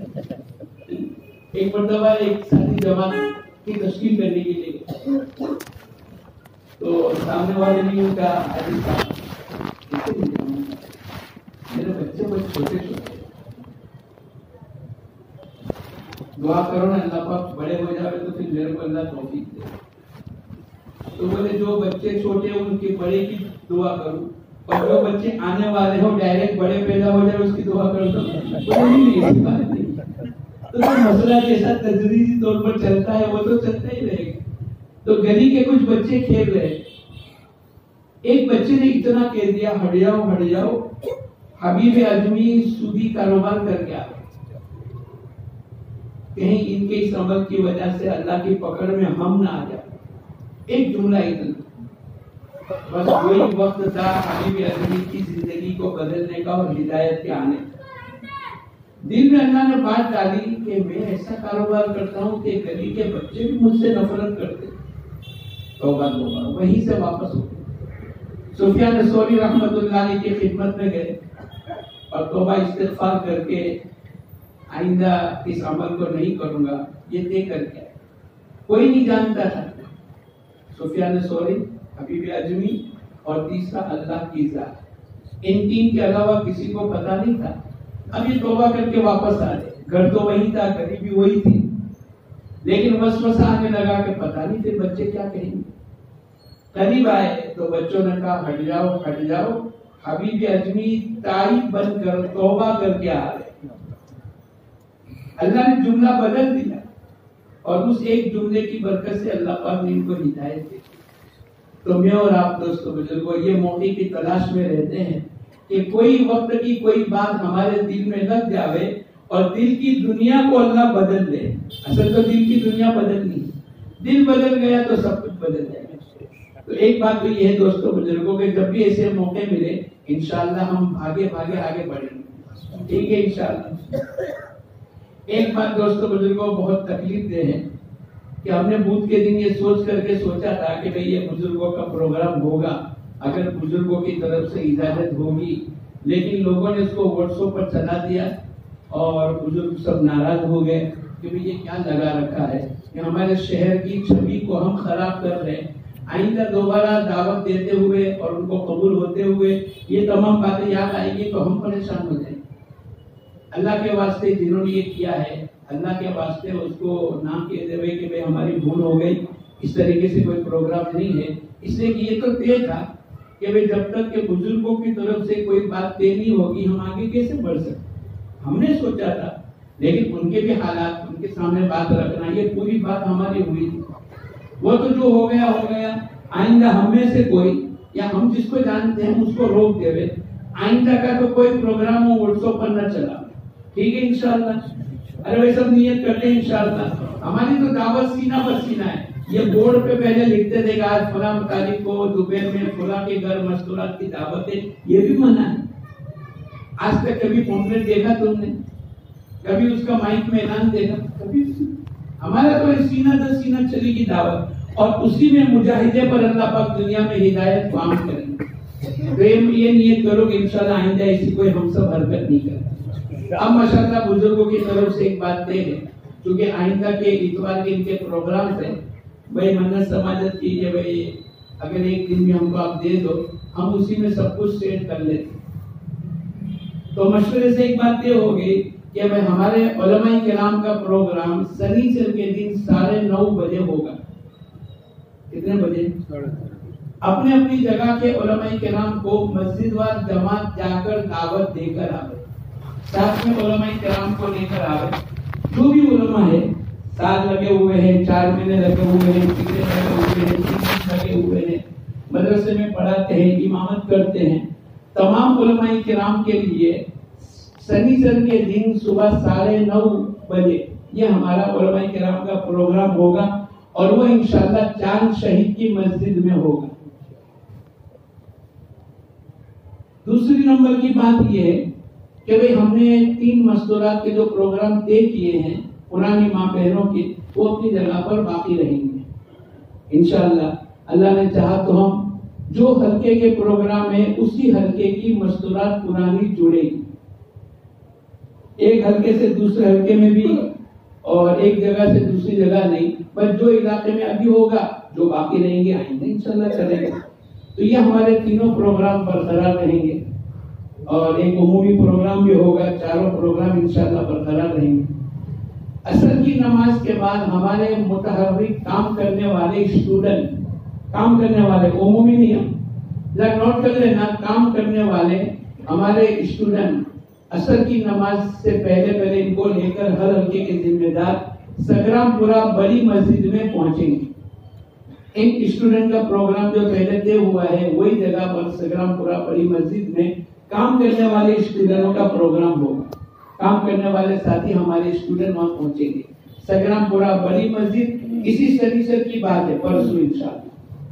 ایک مرتبہ ایک ساتھی جماعت کی تشکیل کرنے کے لیے، تو سامنے والے نے یوں کہا عزیز صاحب میرے بچے بہت چھوٹے چھوٹے، دعا کرو نا اللہ پاک بڑے ہو جاوے تو پھر میرے کو اللہ توفیق دے۔ تو بولے جو بچے چھوٹے ان کے بڑے کی دعا کروں، اور جو بچے آنے والے ہو ڈائریکٹ بڑے پیدا ہو جائے اس کی دعا کرو، تو نہیں ایسی بات نہیں۔ تو مسئلہ جیسا تدریجی طور پر چلتا ہے وہ تو چلتا ہی رہے گا۔ تو گلی کے کچھ بچے کھیل رہے، ایک بچے نے اتنا کہہ دیا ہٹ جاؤ ہٹ جاؤ، حبیب اجمی سودی کاروبار کر کے آ گئے، کہیں ان کے اس عمل کی وجہ سے اللہ کی پکڑ میں ہم نہ آ جائے۔ ایک جملہ اتنا، بس وہی وقت تھا حبیب اجمی کی زندگی کو بدلنے کا اور ہدایت کے آنے کا۔ دل میں اللہ نے بات ڈالی کہ میں ایسا کاروبار کرتا ہوں کہ گلی کے بچے بھی مجھ سے نفرت کرتے، توبہ توبہ، وہیں سے واپس ہو گئے۔ سفیان ثوری رحمۃ اللہ علیہ کی خدمت میں گئے اور توبہ استغفار کر کے آئندہ اس عمل کو نہیں کروں گا یہ طے کر کے، کوئی نہیں جانتا تھا۔ سفیان ثوری، حبیب اجمی اور تیسرا اللہ کی ذات، ان تین کے علاوہ کسی کو پتا نہیں تھا۔ ابھی توبہ کر کے واپس آ گئے، گھر تو وہی تھا، گھر بھی وہی تھی، لیکن وسوسہ آنے لگا کہ پتہ نہیں تھے بچے کیا کہیں گے۔ قریب آئے تو بچوں نے کہا ہٹ جاؤ ہٹ جاؤ، حبیب اجمی تائب بن کر توبہ کر کے آ رہے۔ اللہ نے جملہ بدل دیا اور اس ایک جملے کی برکت سے اللہ پاک نے ان کو ہدایت دی۔ تو میں اور آپ دوستو بزرگوں یہ موقع کی تلاش میں رہتے ہیں کہ کوئی وقت کی کوئی بات ہمارے دل میں لگ جاوے اور دل کی دنیا کو اللہ بدل دے۔ اصل تو دل کی دنیا بدلنی ہے، دل بدل گیا تو سب کچھ بدل جائے گا۔ تو ایک بات تو یہ ہے دوستو بزرگوں کہ جب بھی ایسے موقع ملے انشاءاللہ ہم بھاگے بھاگے آگے بڑھیں گے، ٹھیک ہے انشاءاللہ۔ ایک بات دوستو بزرگوں بہت تکلیف دہ ہے کہ ہم نے بدھ کے دن یہ سوچ کر کے سوچا تھا کہ بھئی یہ بزرگوں کا پروگرام ہوگا اگر بزرگوں کی طرف سے اجازت ہوگی، لیکن لوگوں نے اس کو واٹس ایپ پر چلا دیا اور بزرگ سب ناراض ہو گئے کہ یہ کیا لگا رکھا ہے کہ ہمارے شہر کی چھوی کو ہم خراب کر رہے ہیں۔ آئندہ دوبارہ دعوت دیتے ہوئے اور ان کو قبول ہوتے ہوئے یہ تمام باتیں یاد آئیں گی تو ہم پریشان ہو جائیں۔ اللہ کے واسطے جنہوں نے یہ کیا ہے، اللہ کے واسطے اس کو نام کہتے ہوئے کہ بھئی ہماری بھول ہو گئی، اس طریقے سے کوئی پروگرام نہیں ہے۔ اس لیے یہ تو طے تھا کہ بھئی جب تک کہ بزرگوں کی طرف سے کوئی بات طے نہیں ہوگی ہم آگے کیسے بڑھ سکتے۔ ہم نے سوچا تھا، لیکن ان کے بھی حالات ان کے سامنے بات رکھنا، یہ پوری بات ہماری ہوئی تھی۔ وہ تو جو ہو گیا ہو گیا، آئندہ ہم میں سے کوئی یا ہم جس کو جانتے ہیں اس کو روک دے، آئندہ کا تو کوئی پروگرام ہو واٹس ایپ پر نہ چلا، ٹھیک ہے انشاءاللہ. ارے بھائی سب نیت کر لیں انشاءاللہ. ہماری تو دعوت سینہ پر سینہ ہے. یہ بورڈ پہ پہلے لکھتے تھے کہ آج فلاں تاریخ کو دوپہر میں فلاں کے گھر مستورات کی دعوت ہے، یہ بھی منع ہے. آج تک کبھی پمفلیٹ دیکھا تم نے؟ کبھی اس کا مائک میں اعلان دیکھا؟ کبھی؟ ہمارا تو سینہ در سینہ چلے گی دعوت، اور اسی میں مجاہدے پر اللہ پاک دنیا میں ہدایت فراہم کریں. یہ نیت کرو کہ انشاءاللہ آئندہ ایسی کوئی ہم سب حرکت نہیں کریں. اب ماشاءاللہ بزرگوں کی طرف سے ایک بات طے ہے، کیونکہ آئندہ کے اتوار کے ان کے پروگرام سے بھائی منت سماجت کیجیے. بھائی اگر ایک دن بھی ہم کو آپ دے دو، ہم اسی میں سب کچھ سیٹ کر لیتے. تو مشورے سے ایک بات یہ ہوگی کہ بھائی ہمارے علماء کرام کا پروگرام سنیچر کے دن ساڑھے نو بجے ہوگا. کتنے بجے؟ اپنے اپنی جگہ کے علماء کرام کو مسجد وار جماعت جا کر دعوت دے کر آئے، ساتھ میں علماء کرام کو لے کر آئے. جو بھی علماء ہے، ساتھ لگے ہوئے ہیں، چار مہینے لگے ہوئے ہیں، تین لگے ہوئے ہیں، تین لگے ہوئے ہیں، مدرسے میں پڑھاتے ہیں، امامت کرتے ہیں، تمام علماء کرام کے لیے سنیچر کے دن صبح ساڑھے نو بجے یہ ہمارا علماء کرام کا پروگرام ہوگا، اور وہ انشاءاللہ چاند شہید کی مسجد میں ہوگا. دوسری نمبر کی بات یہ ہے کہ بھئی ہم نے تین مستورات کے جو پروگرام طے کیے ہیں پرانی ماں بہنوں کے، وہ اپنی جگہ پر باقی رہیں گے انشاءاللہ. اللہ نے چاہا تو ہم جو حلقے کے پروگرام ہے اسی حلقے کی مستورات پرانی جڑے گی، ایک حلقے سے دوسرے حلقے میں بھی، اور ایک جگہ سے دوسری جگہ نہیں، بس جو علاقے میں ابھی ہوگا جو باقی رہیں گے آئندہ انشاءاللہ چلے گا. تو یہ ہمارے تینوں پروگرام برقرار رہیں گے، اور ایک عمومی پروگرام بھی ہوگا. چاروں پروگرام انشاءاللہ برقرار رہیں گے. عصر کی نماز کے بعد ہمارے متحرک کام کرنے والے اسٹوڈنٹ، کام کرنے والے عمومی نہیں، ہم نوٹ کر لینا، کام کرنے والے ہمارے اسٹوڈنٹ عصر کی نماز سے پہلے پہلے ان کو لے کر ہر حلقے کے ذمہ دار سگرام پورہ بڑی مسجد میں پہنچیں گے. ان اسٹوڈنٹ کا پروگرام جو پہلے طے ہوا ہے وہی جگہ پر سگرام پورہ بڑی مسجد میں کام کرنے والے اسٹوڈنٹوں کا پروگرام ہوگا. کام کرنے والے ساتھی ہمارے اسٹوڈنٹ وہاں پہنچیں گے. سگرام پورہ بڑی مسجد اسی سنیچر کی بات ہے، پرسوں انشاءاللہ.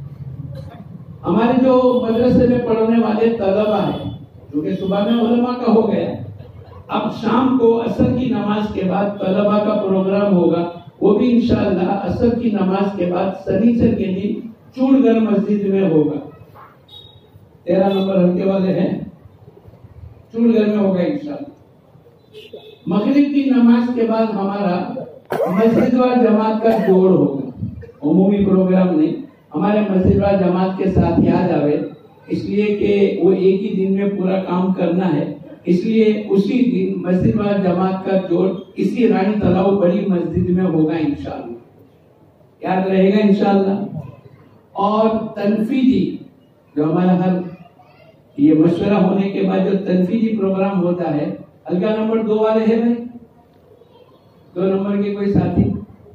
ہمارے جو مدرسے میں پڑھنے والے طلبہ ہیں، کیونکہ صبح میں علماء کا ہو گیا، اب شام کو عصر کی نماز کے بعد طلبہ کا پروگرام ہوگا. وہ بھی انشاءاللہ عصر کی نماز کے بعد سنیچر کے دن چوڑ گھر مسجد میں ہوگا. تیرہ نمبر حلقے والے ہیں، چوڑ گھر میں ہوگا انشاءاللہ. مغرب کی نماز کے بعد ہمارا مسجد وار جماعت کا جوڑ ہوگا، عمومی پروگرام نہیں. ہمارے مسجد وار جماعت کے ساتھ یاد آوے، اس لیے کہ وہ ایک ہی دن میں پورا کام کرنا ہے، اس لیے اسی دن مسجد وار جماعت کا جوڑ اسی رانی تلاؤ بڑی مسجد میں ہوگا انشاءاللہ. یاد رہے گا انشاءاللہ. اور تنفیذی جو ہمارا ہر یہ مشورہ ہونے کے بعد جو تنفیذی پروگرام ہوتا ہے، حلقہ نمبر دو والے ہیں بھائی، دو نمبر کے کوئی ساتھی؟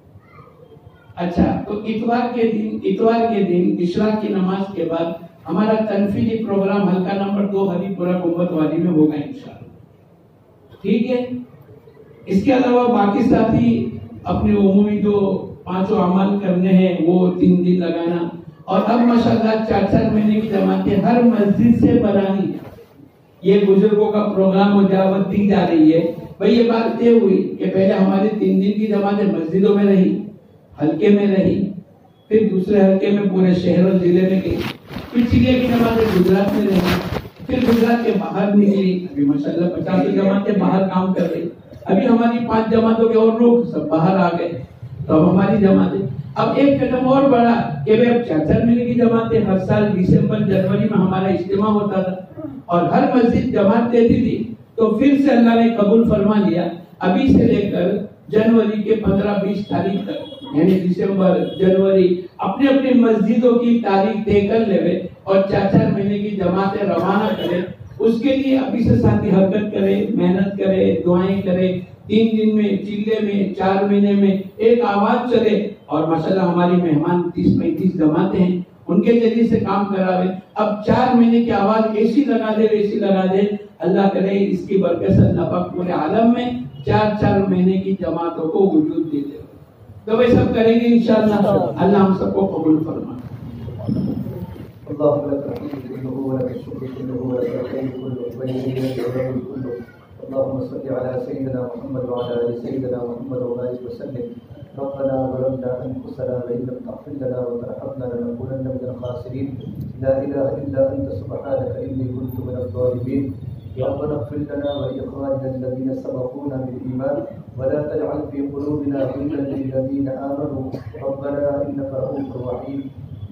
اچھا، تو اتوار کے دن اتوار کے دن اشراق کی نماز کے بعد ہمارا تنفیذی پروگرام حلقہ نمبر دو ہری پورہ گنبد والی میں ہوگا انشاءاللہ. ٹھیک ہے. اس کے علاوہ باقی ساتھی اپنے عمومی جو پانچوں عمل کرنے ہیں وہ تین دن لگانا. اور اب ماشاءاللہ چار چار مہینے کی جماعتیں ہر مسجد سے بنانی، یہ بزرگوں کا پروگرام و دعوت دی جا رہی ہے. بھئی یہ بات طے ہوئی کہ پہلے ہماری تین دن کی جماعتیں مسجدوں میں رہی، حلقے میں رہی، پھر دوسرے حلقے میں پورے شہر اور ضلع میں گئی، پھر چلے کی جماعتیں گجرات میں رہی، پھر گجرات کے باہر نکلی. ابھی ماشاءاللہ پچاس جماعتیں باہر کام کر رہی. ابھی ہماری پانچ جماعتوں کے اور لوگ سب باہر آ گئے، تو اب ہماری جماعتیں اب ایک قدم اور بڑھا کہ بھئی اب چار چار مہینے کی جماعتیں ہر سال دسمبر جنوری میں ہمارا اجتماع ہوتا تھا اور ہر مسجد جماعت دیتی تھی. تو پھر سے اللہ نے قبول فرما لیا. ابھی سے لے کر جنوری کے پندرہ بیس تاریخ تک، یعنی دسمبر جنوری، اپنے اپنے مسجدوں کی تاریخ طے کر لے اور چار چار مہینے کی جماعتیں روانہ کرے. اس کے لیے ابھی سے ساتھی حرکت کرے، محنت کرے، دعائیں کرے. تین دن میں، چلے میں، چار مہینے میں ایک آواز چلے. اور ماشاءاللہ ہماری مہمان تیس پینتیس جماعتیں ہیں، ان کے ذریعے سے کام کراوے. اب چار مہینے کی آواز ایسی لگا دے، ایسی لگا دے. اللہ کرے اس کی برکت سے اللہ پاک پورے عالم میں चार चार महीने की जमातों को वजूद देते हो। तो वे सब करेंगे इंशाअल्लाह। अल्लाह हम सबको कबूल फरमाए। اللهم لك الحمد كله ولك الشكر كله ولك الخير كله وإليك الخير كله. اللهم صل على سيدنا محمد وعلى آل سيدنا محمد وبارك وسلم. ربنا ظلمنا أنفسنا وإن لم تغفر لنا وترحمنا لنكونن من الخاسرين. لا إله إلا أنت سبحانك إني كنت من الظالمين. ربنا اغفر لنا ولإخواننا الذين سبقونا بالإيمان ولا تجعل في قلوبنا غلا للذين آمنوا ربنا إنك رؤوف رحيم.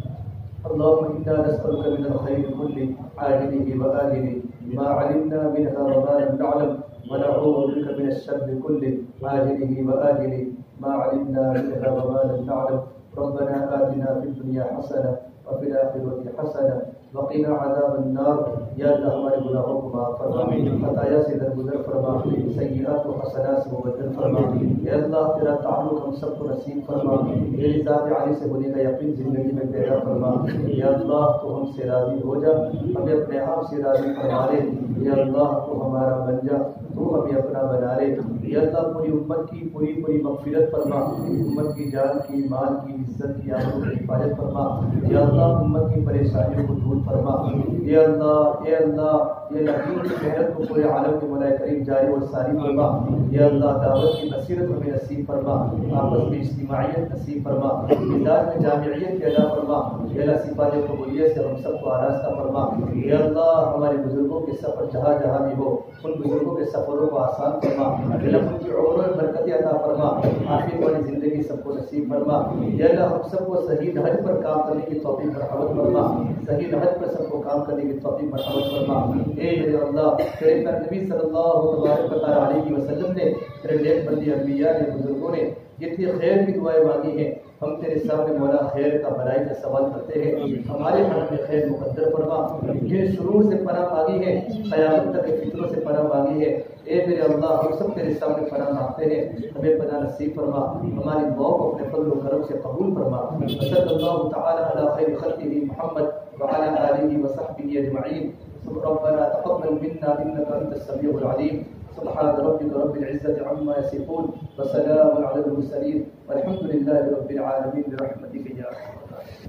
اللهم إنا نسألك من الخير كله عاجله وآجله ما علمنا منها وما لم نعلم ونعوذ بك من الشر كله عاجله وآجله ما علمنا منها وما لم نعلم. ربنا آتنا في الدنيا حسنة وفي الآخرة حسنة وقنا عذاب النار. یا اللہ ہمارے گناہوں کو معاف فرما، خطایا سے درگزر فرما، سیئات و حسنات سے مبدل فرما. یا اللہ تیرا تعلق ہم سب کو نصیب فرما. تیری ذات عالی سے ہونے کا یقین زندگی میں پیدا فرما. یا اللہ تو ہم سے راضی ہو جا، ہمیں اپنے آپ سے راضی فرما لے. یا اللہ تو ہمارا بن جا، تو ہمیں اپنا بنا لے. یا اللہ پوری امت کی پوری پوری مغفرت فرما. امت کی جان کی، مال کی، عزت کی، آبرو کی حفاظت فرما. یا اللہ امت کی پریشانیوں کو دور فرما. یا اللہ اے اللہ یہ دین کی محنت کو پورے عالم کے ملائکہ کریم جاری اور ساری فرما. یا اللہ دعوت کی بصیرت ہمیں نصیب فرما، آپس میں اجتماعیت نصیب فرما، مزاج میں جامعیت پیدا فرما. یا اللہ صفات قبولیت سے ہم سب کو آراستہ فرما. یا اللہ ہمارے بزرگوں کے سفر جہاں جہاں بھی ہو ان بزرگوں کے سفروں کو آسان فرما. یا اللہ ان کی عمروں میں برکت عطا فرما، آخر والی زندگی سب کو نصیب فرما. یا اللہ ہم سب کو صحیح نہج پر کام کرنے کی توفیق مرحمت فرما، صحیح نہج پر سب کو کام کرنے کی توفیق مرحمت فرما. اے میرے اللہ تیرے نبی صلی اللہ تبارک و تعالی علیہ وسلم نے، تیرے نیک بندی انبیاء نے، بزرگوں نے جتنی خیر کی دعائیں مانگی ہیں، ہم تیرے سامنے مولا خیر کا بھلائی کا سوال کرتے ہیں. ہمارے گھر میں خیر مقدر فرما. جن شرور سے پناہ مانگی ہے، قیامت تک کے فتنوں سے پناہ مانگی ہے، اے میرے اللہ ہم سب تیرے سامنے پناہ مانگتے ہیں. ہمیں پناہ نصیب فرما، ہماری دعاؤں کو اپنے فضل و کرم سے قبول فرما. صلی اللہ تعالی علی خیر خلقہ محمد وعلى آلہ وصحبہ اجمعین. ربنا تقبل منا انك انت السميع العليم. سبحان ربك رب العزة عما يصفون وسلام على المرسلين والحمد لله رب العالمين برحمتك يا ارحم الراحمين.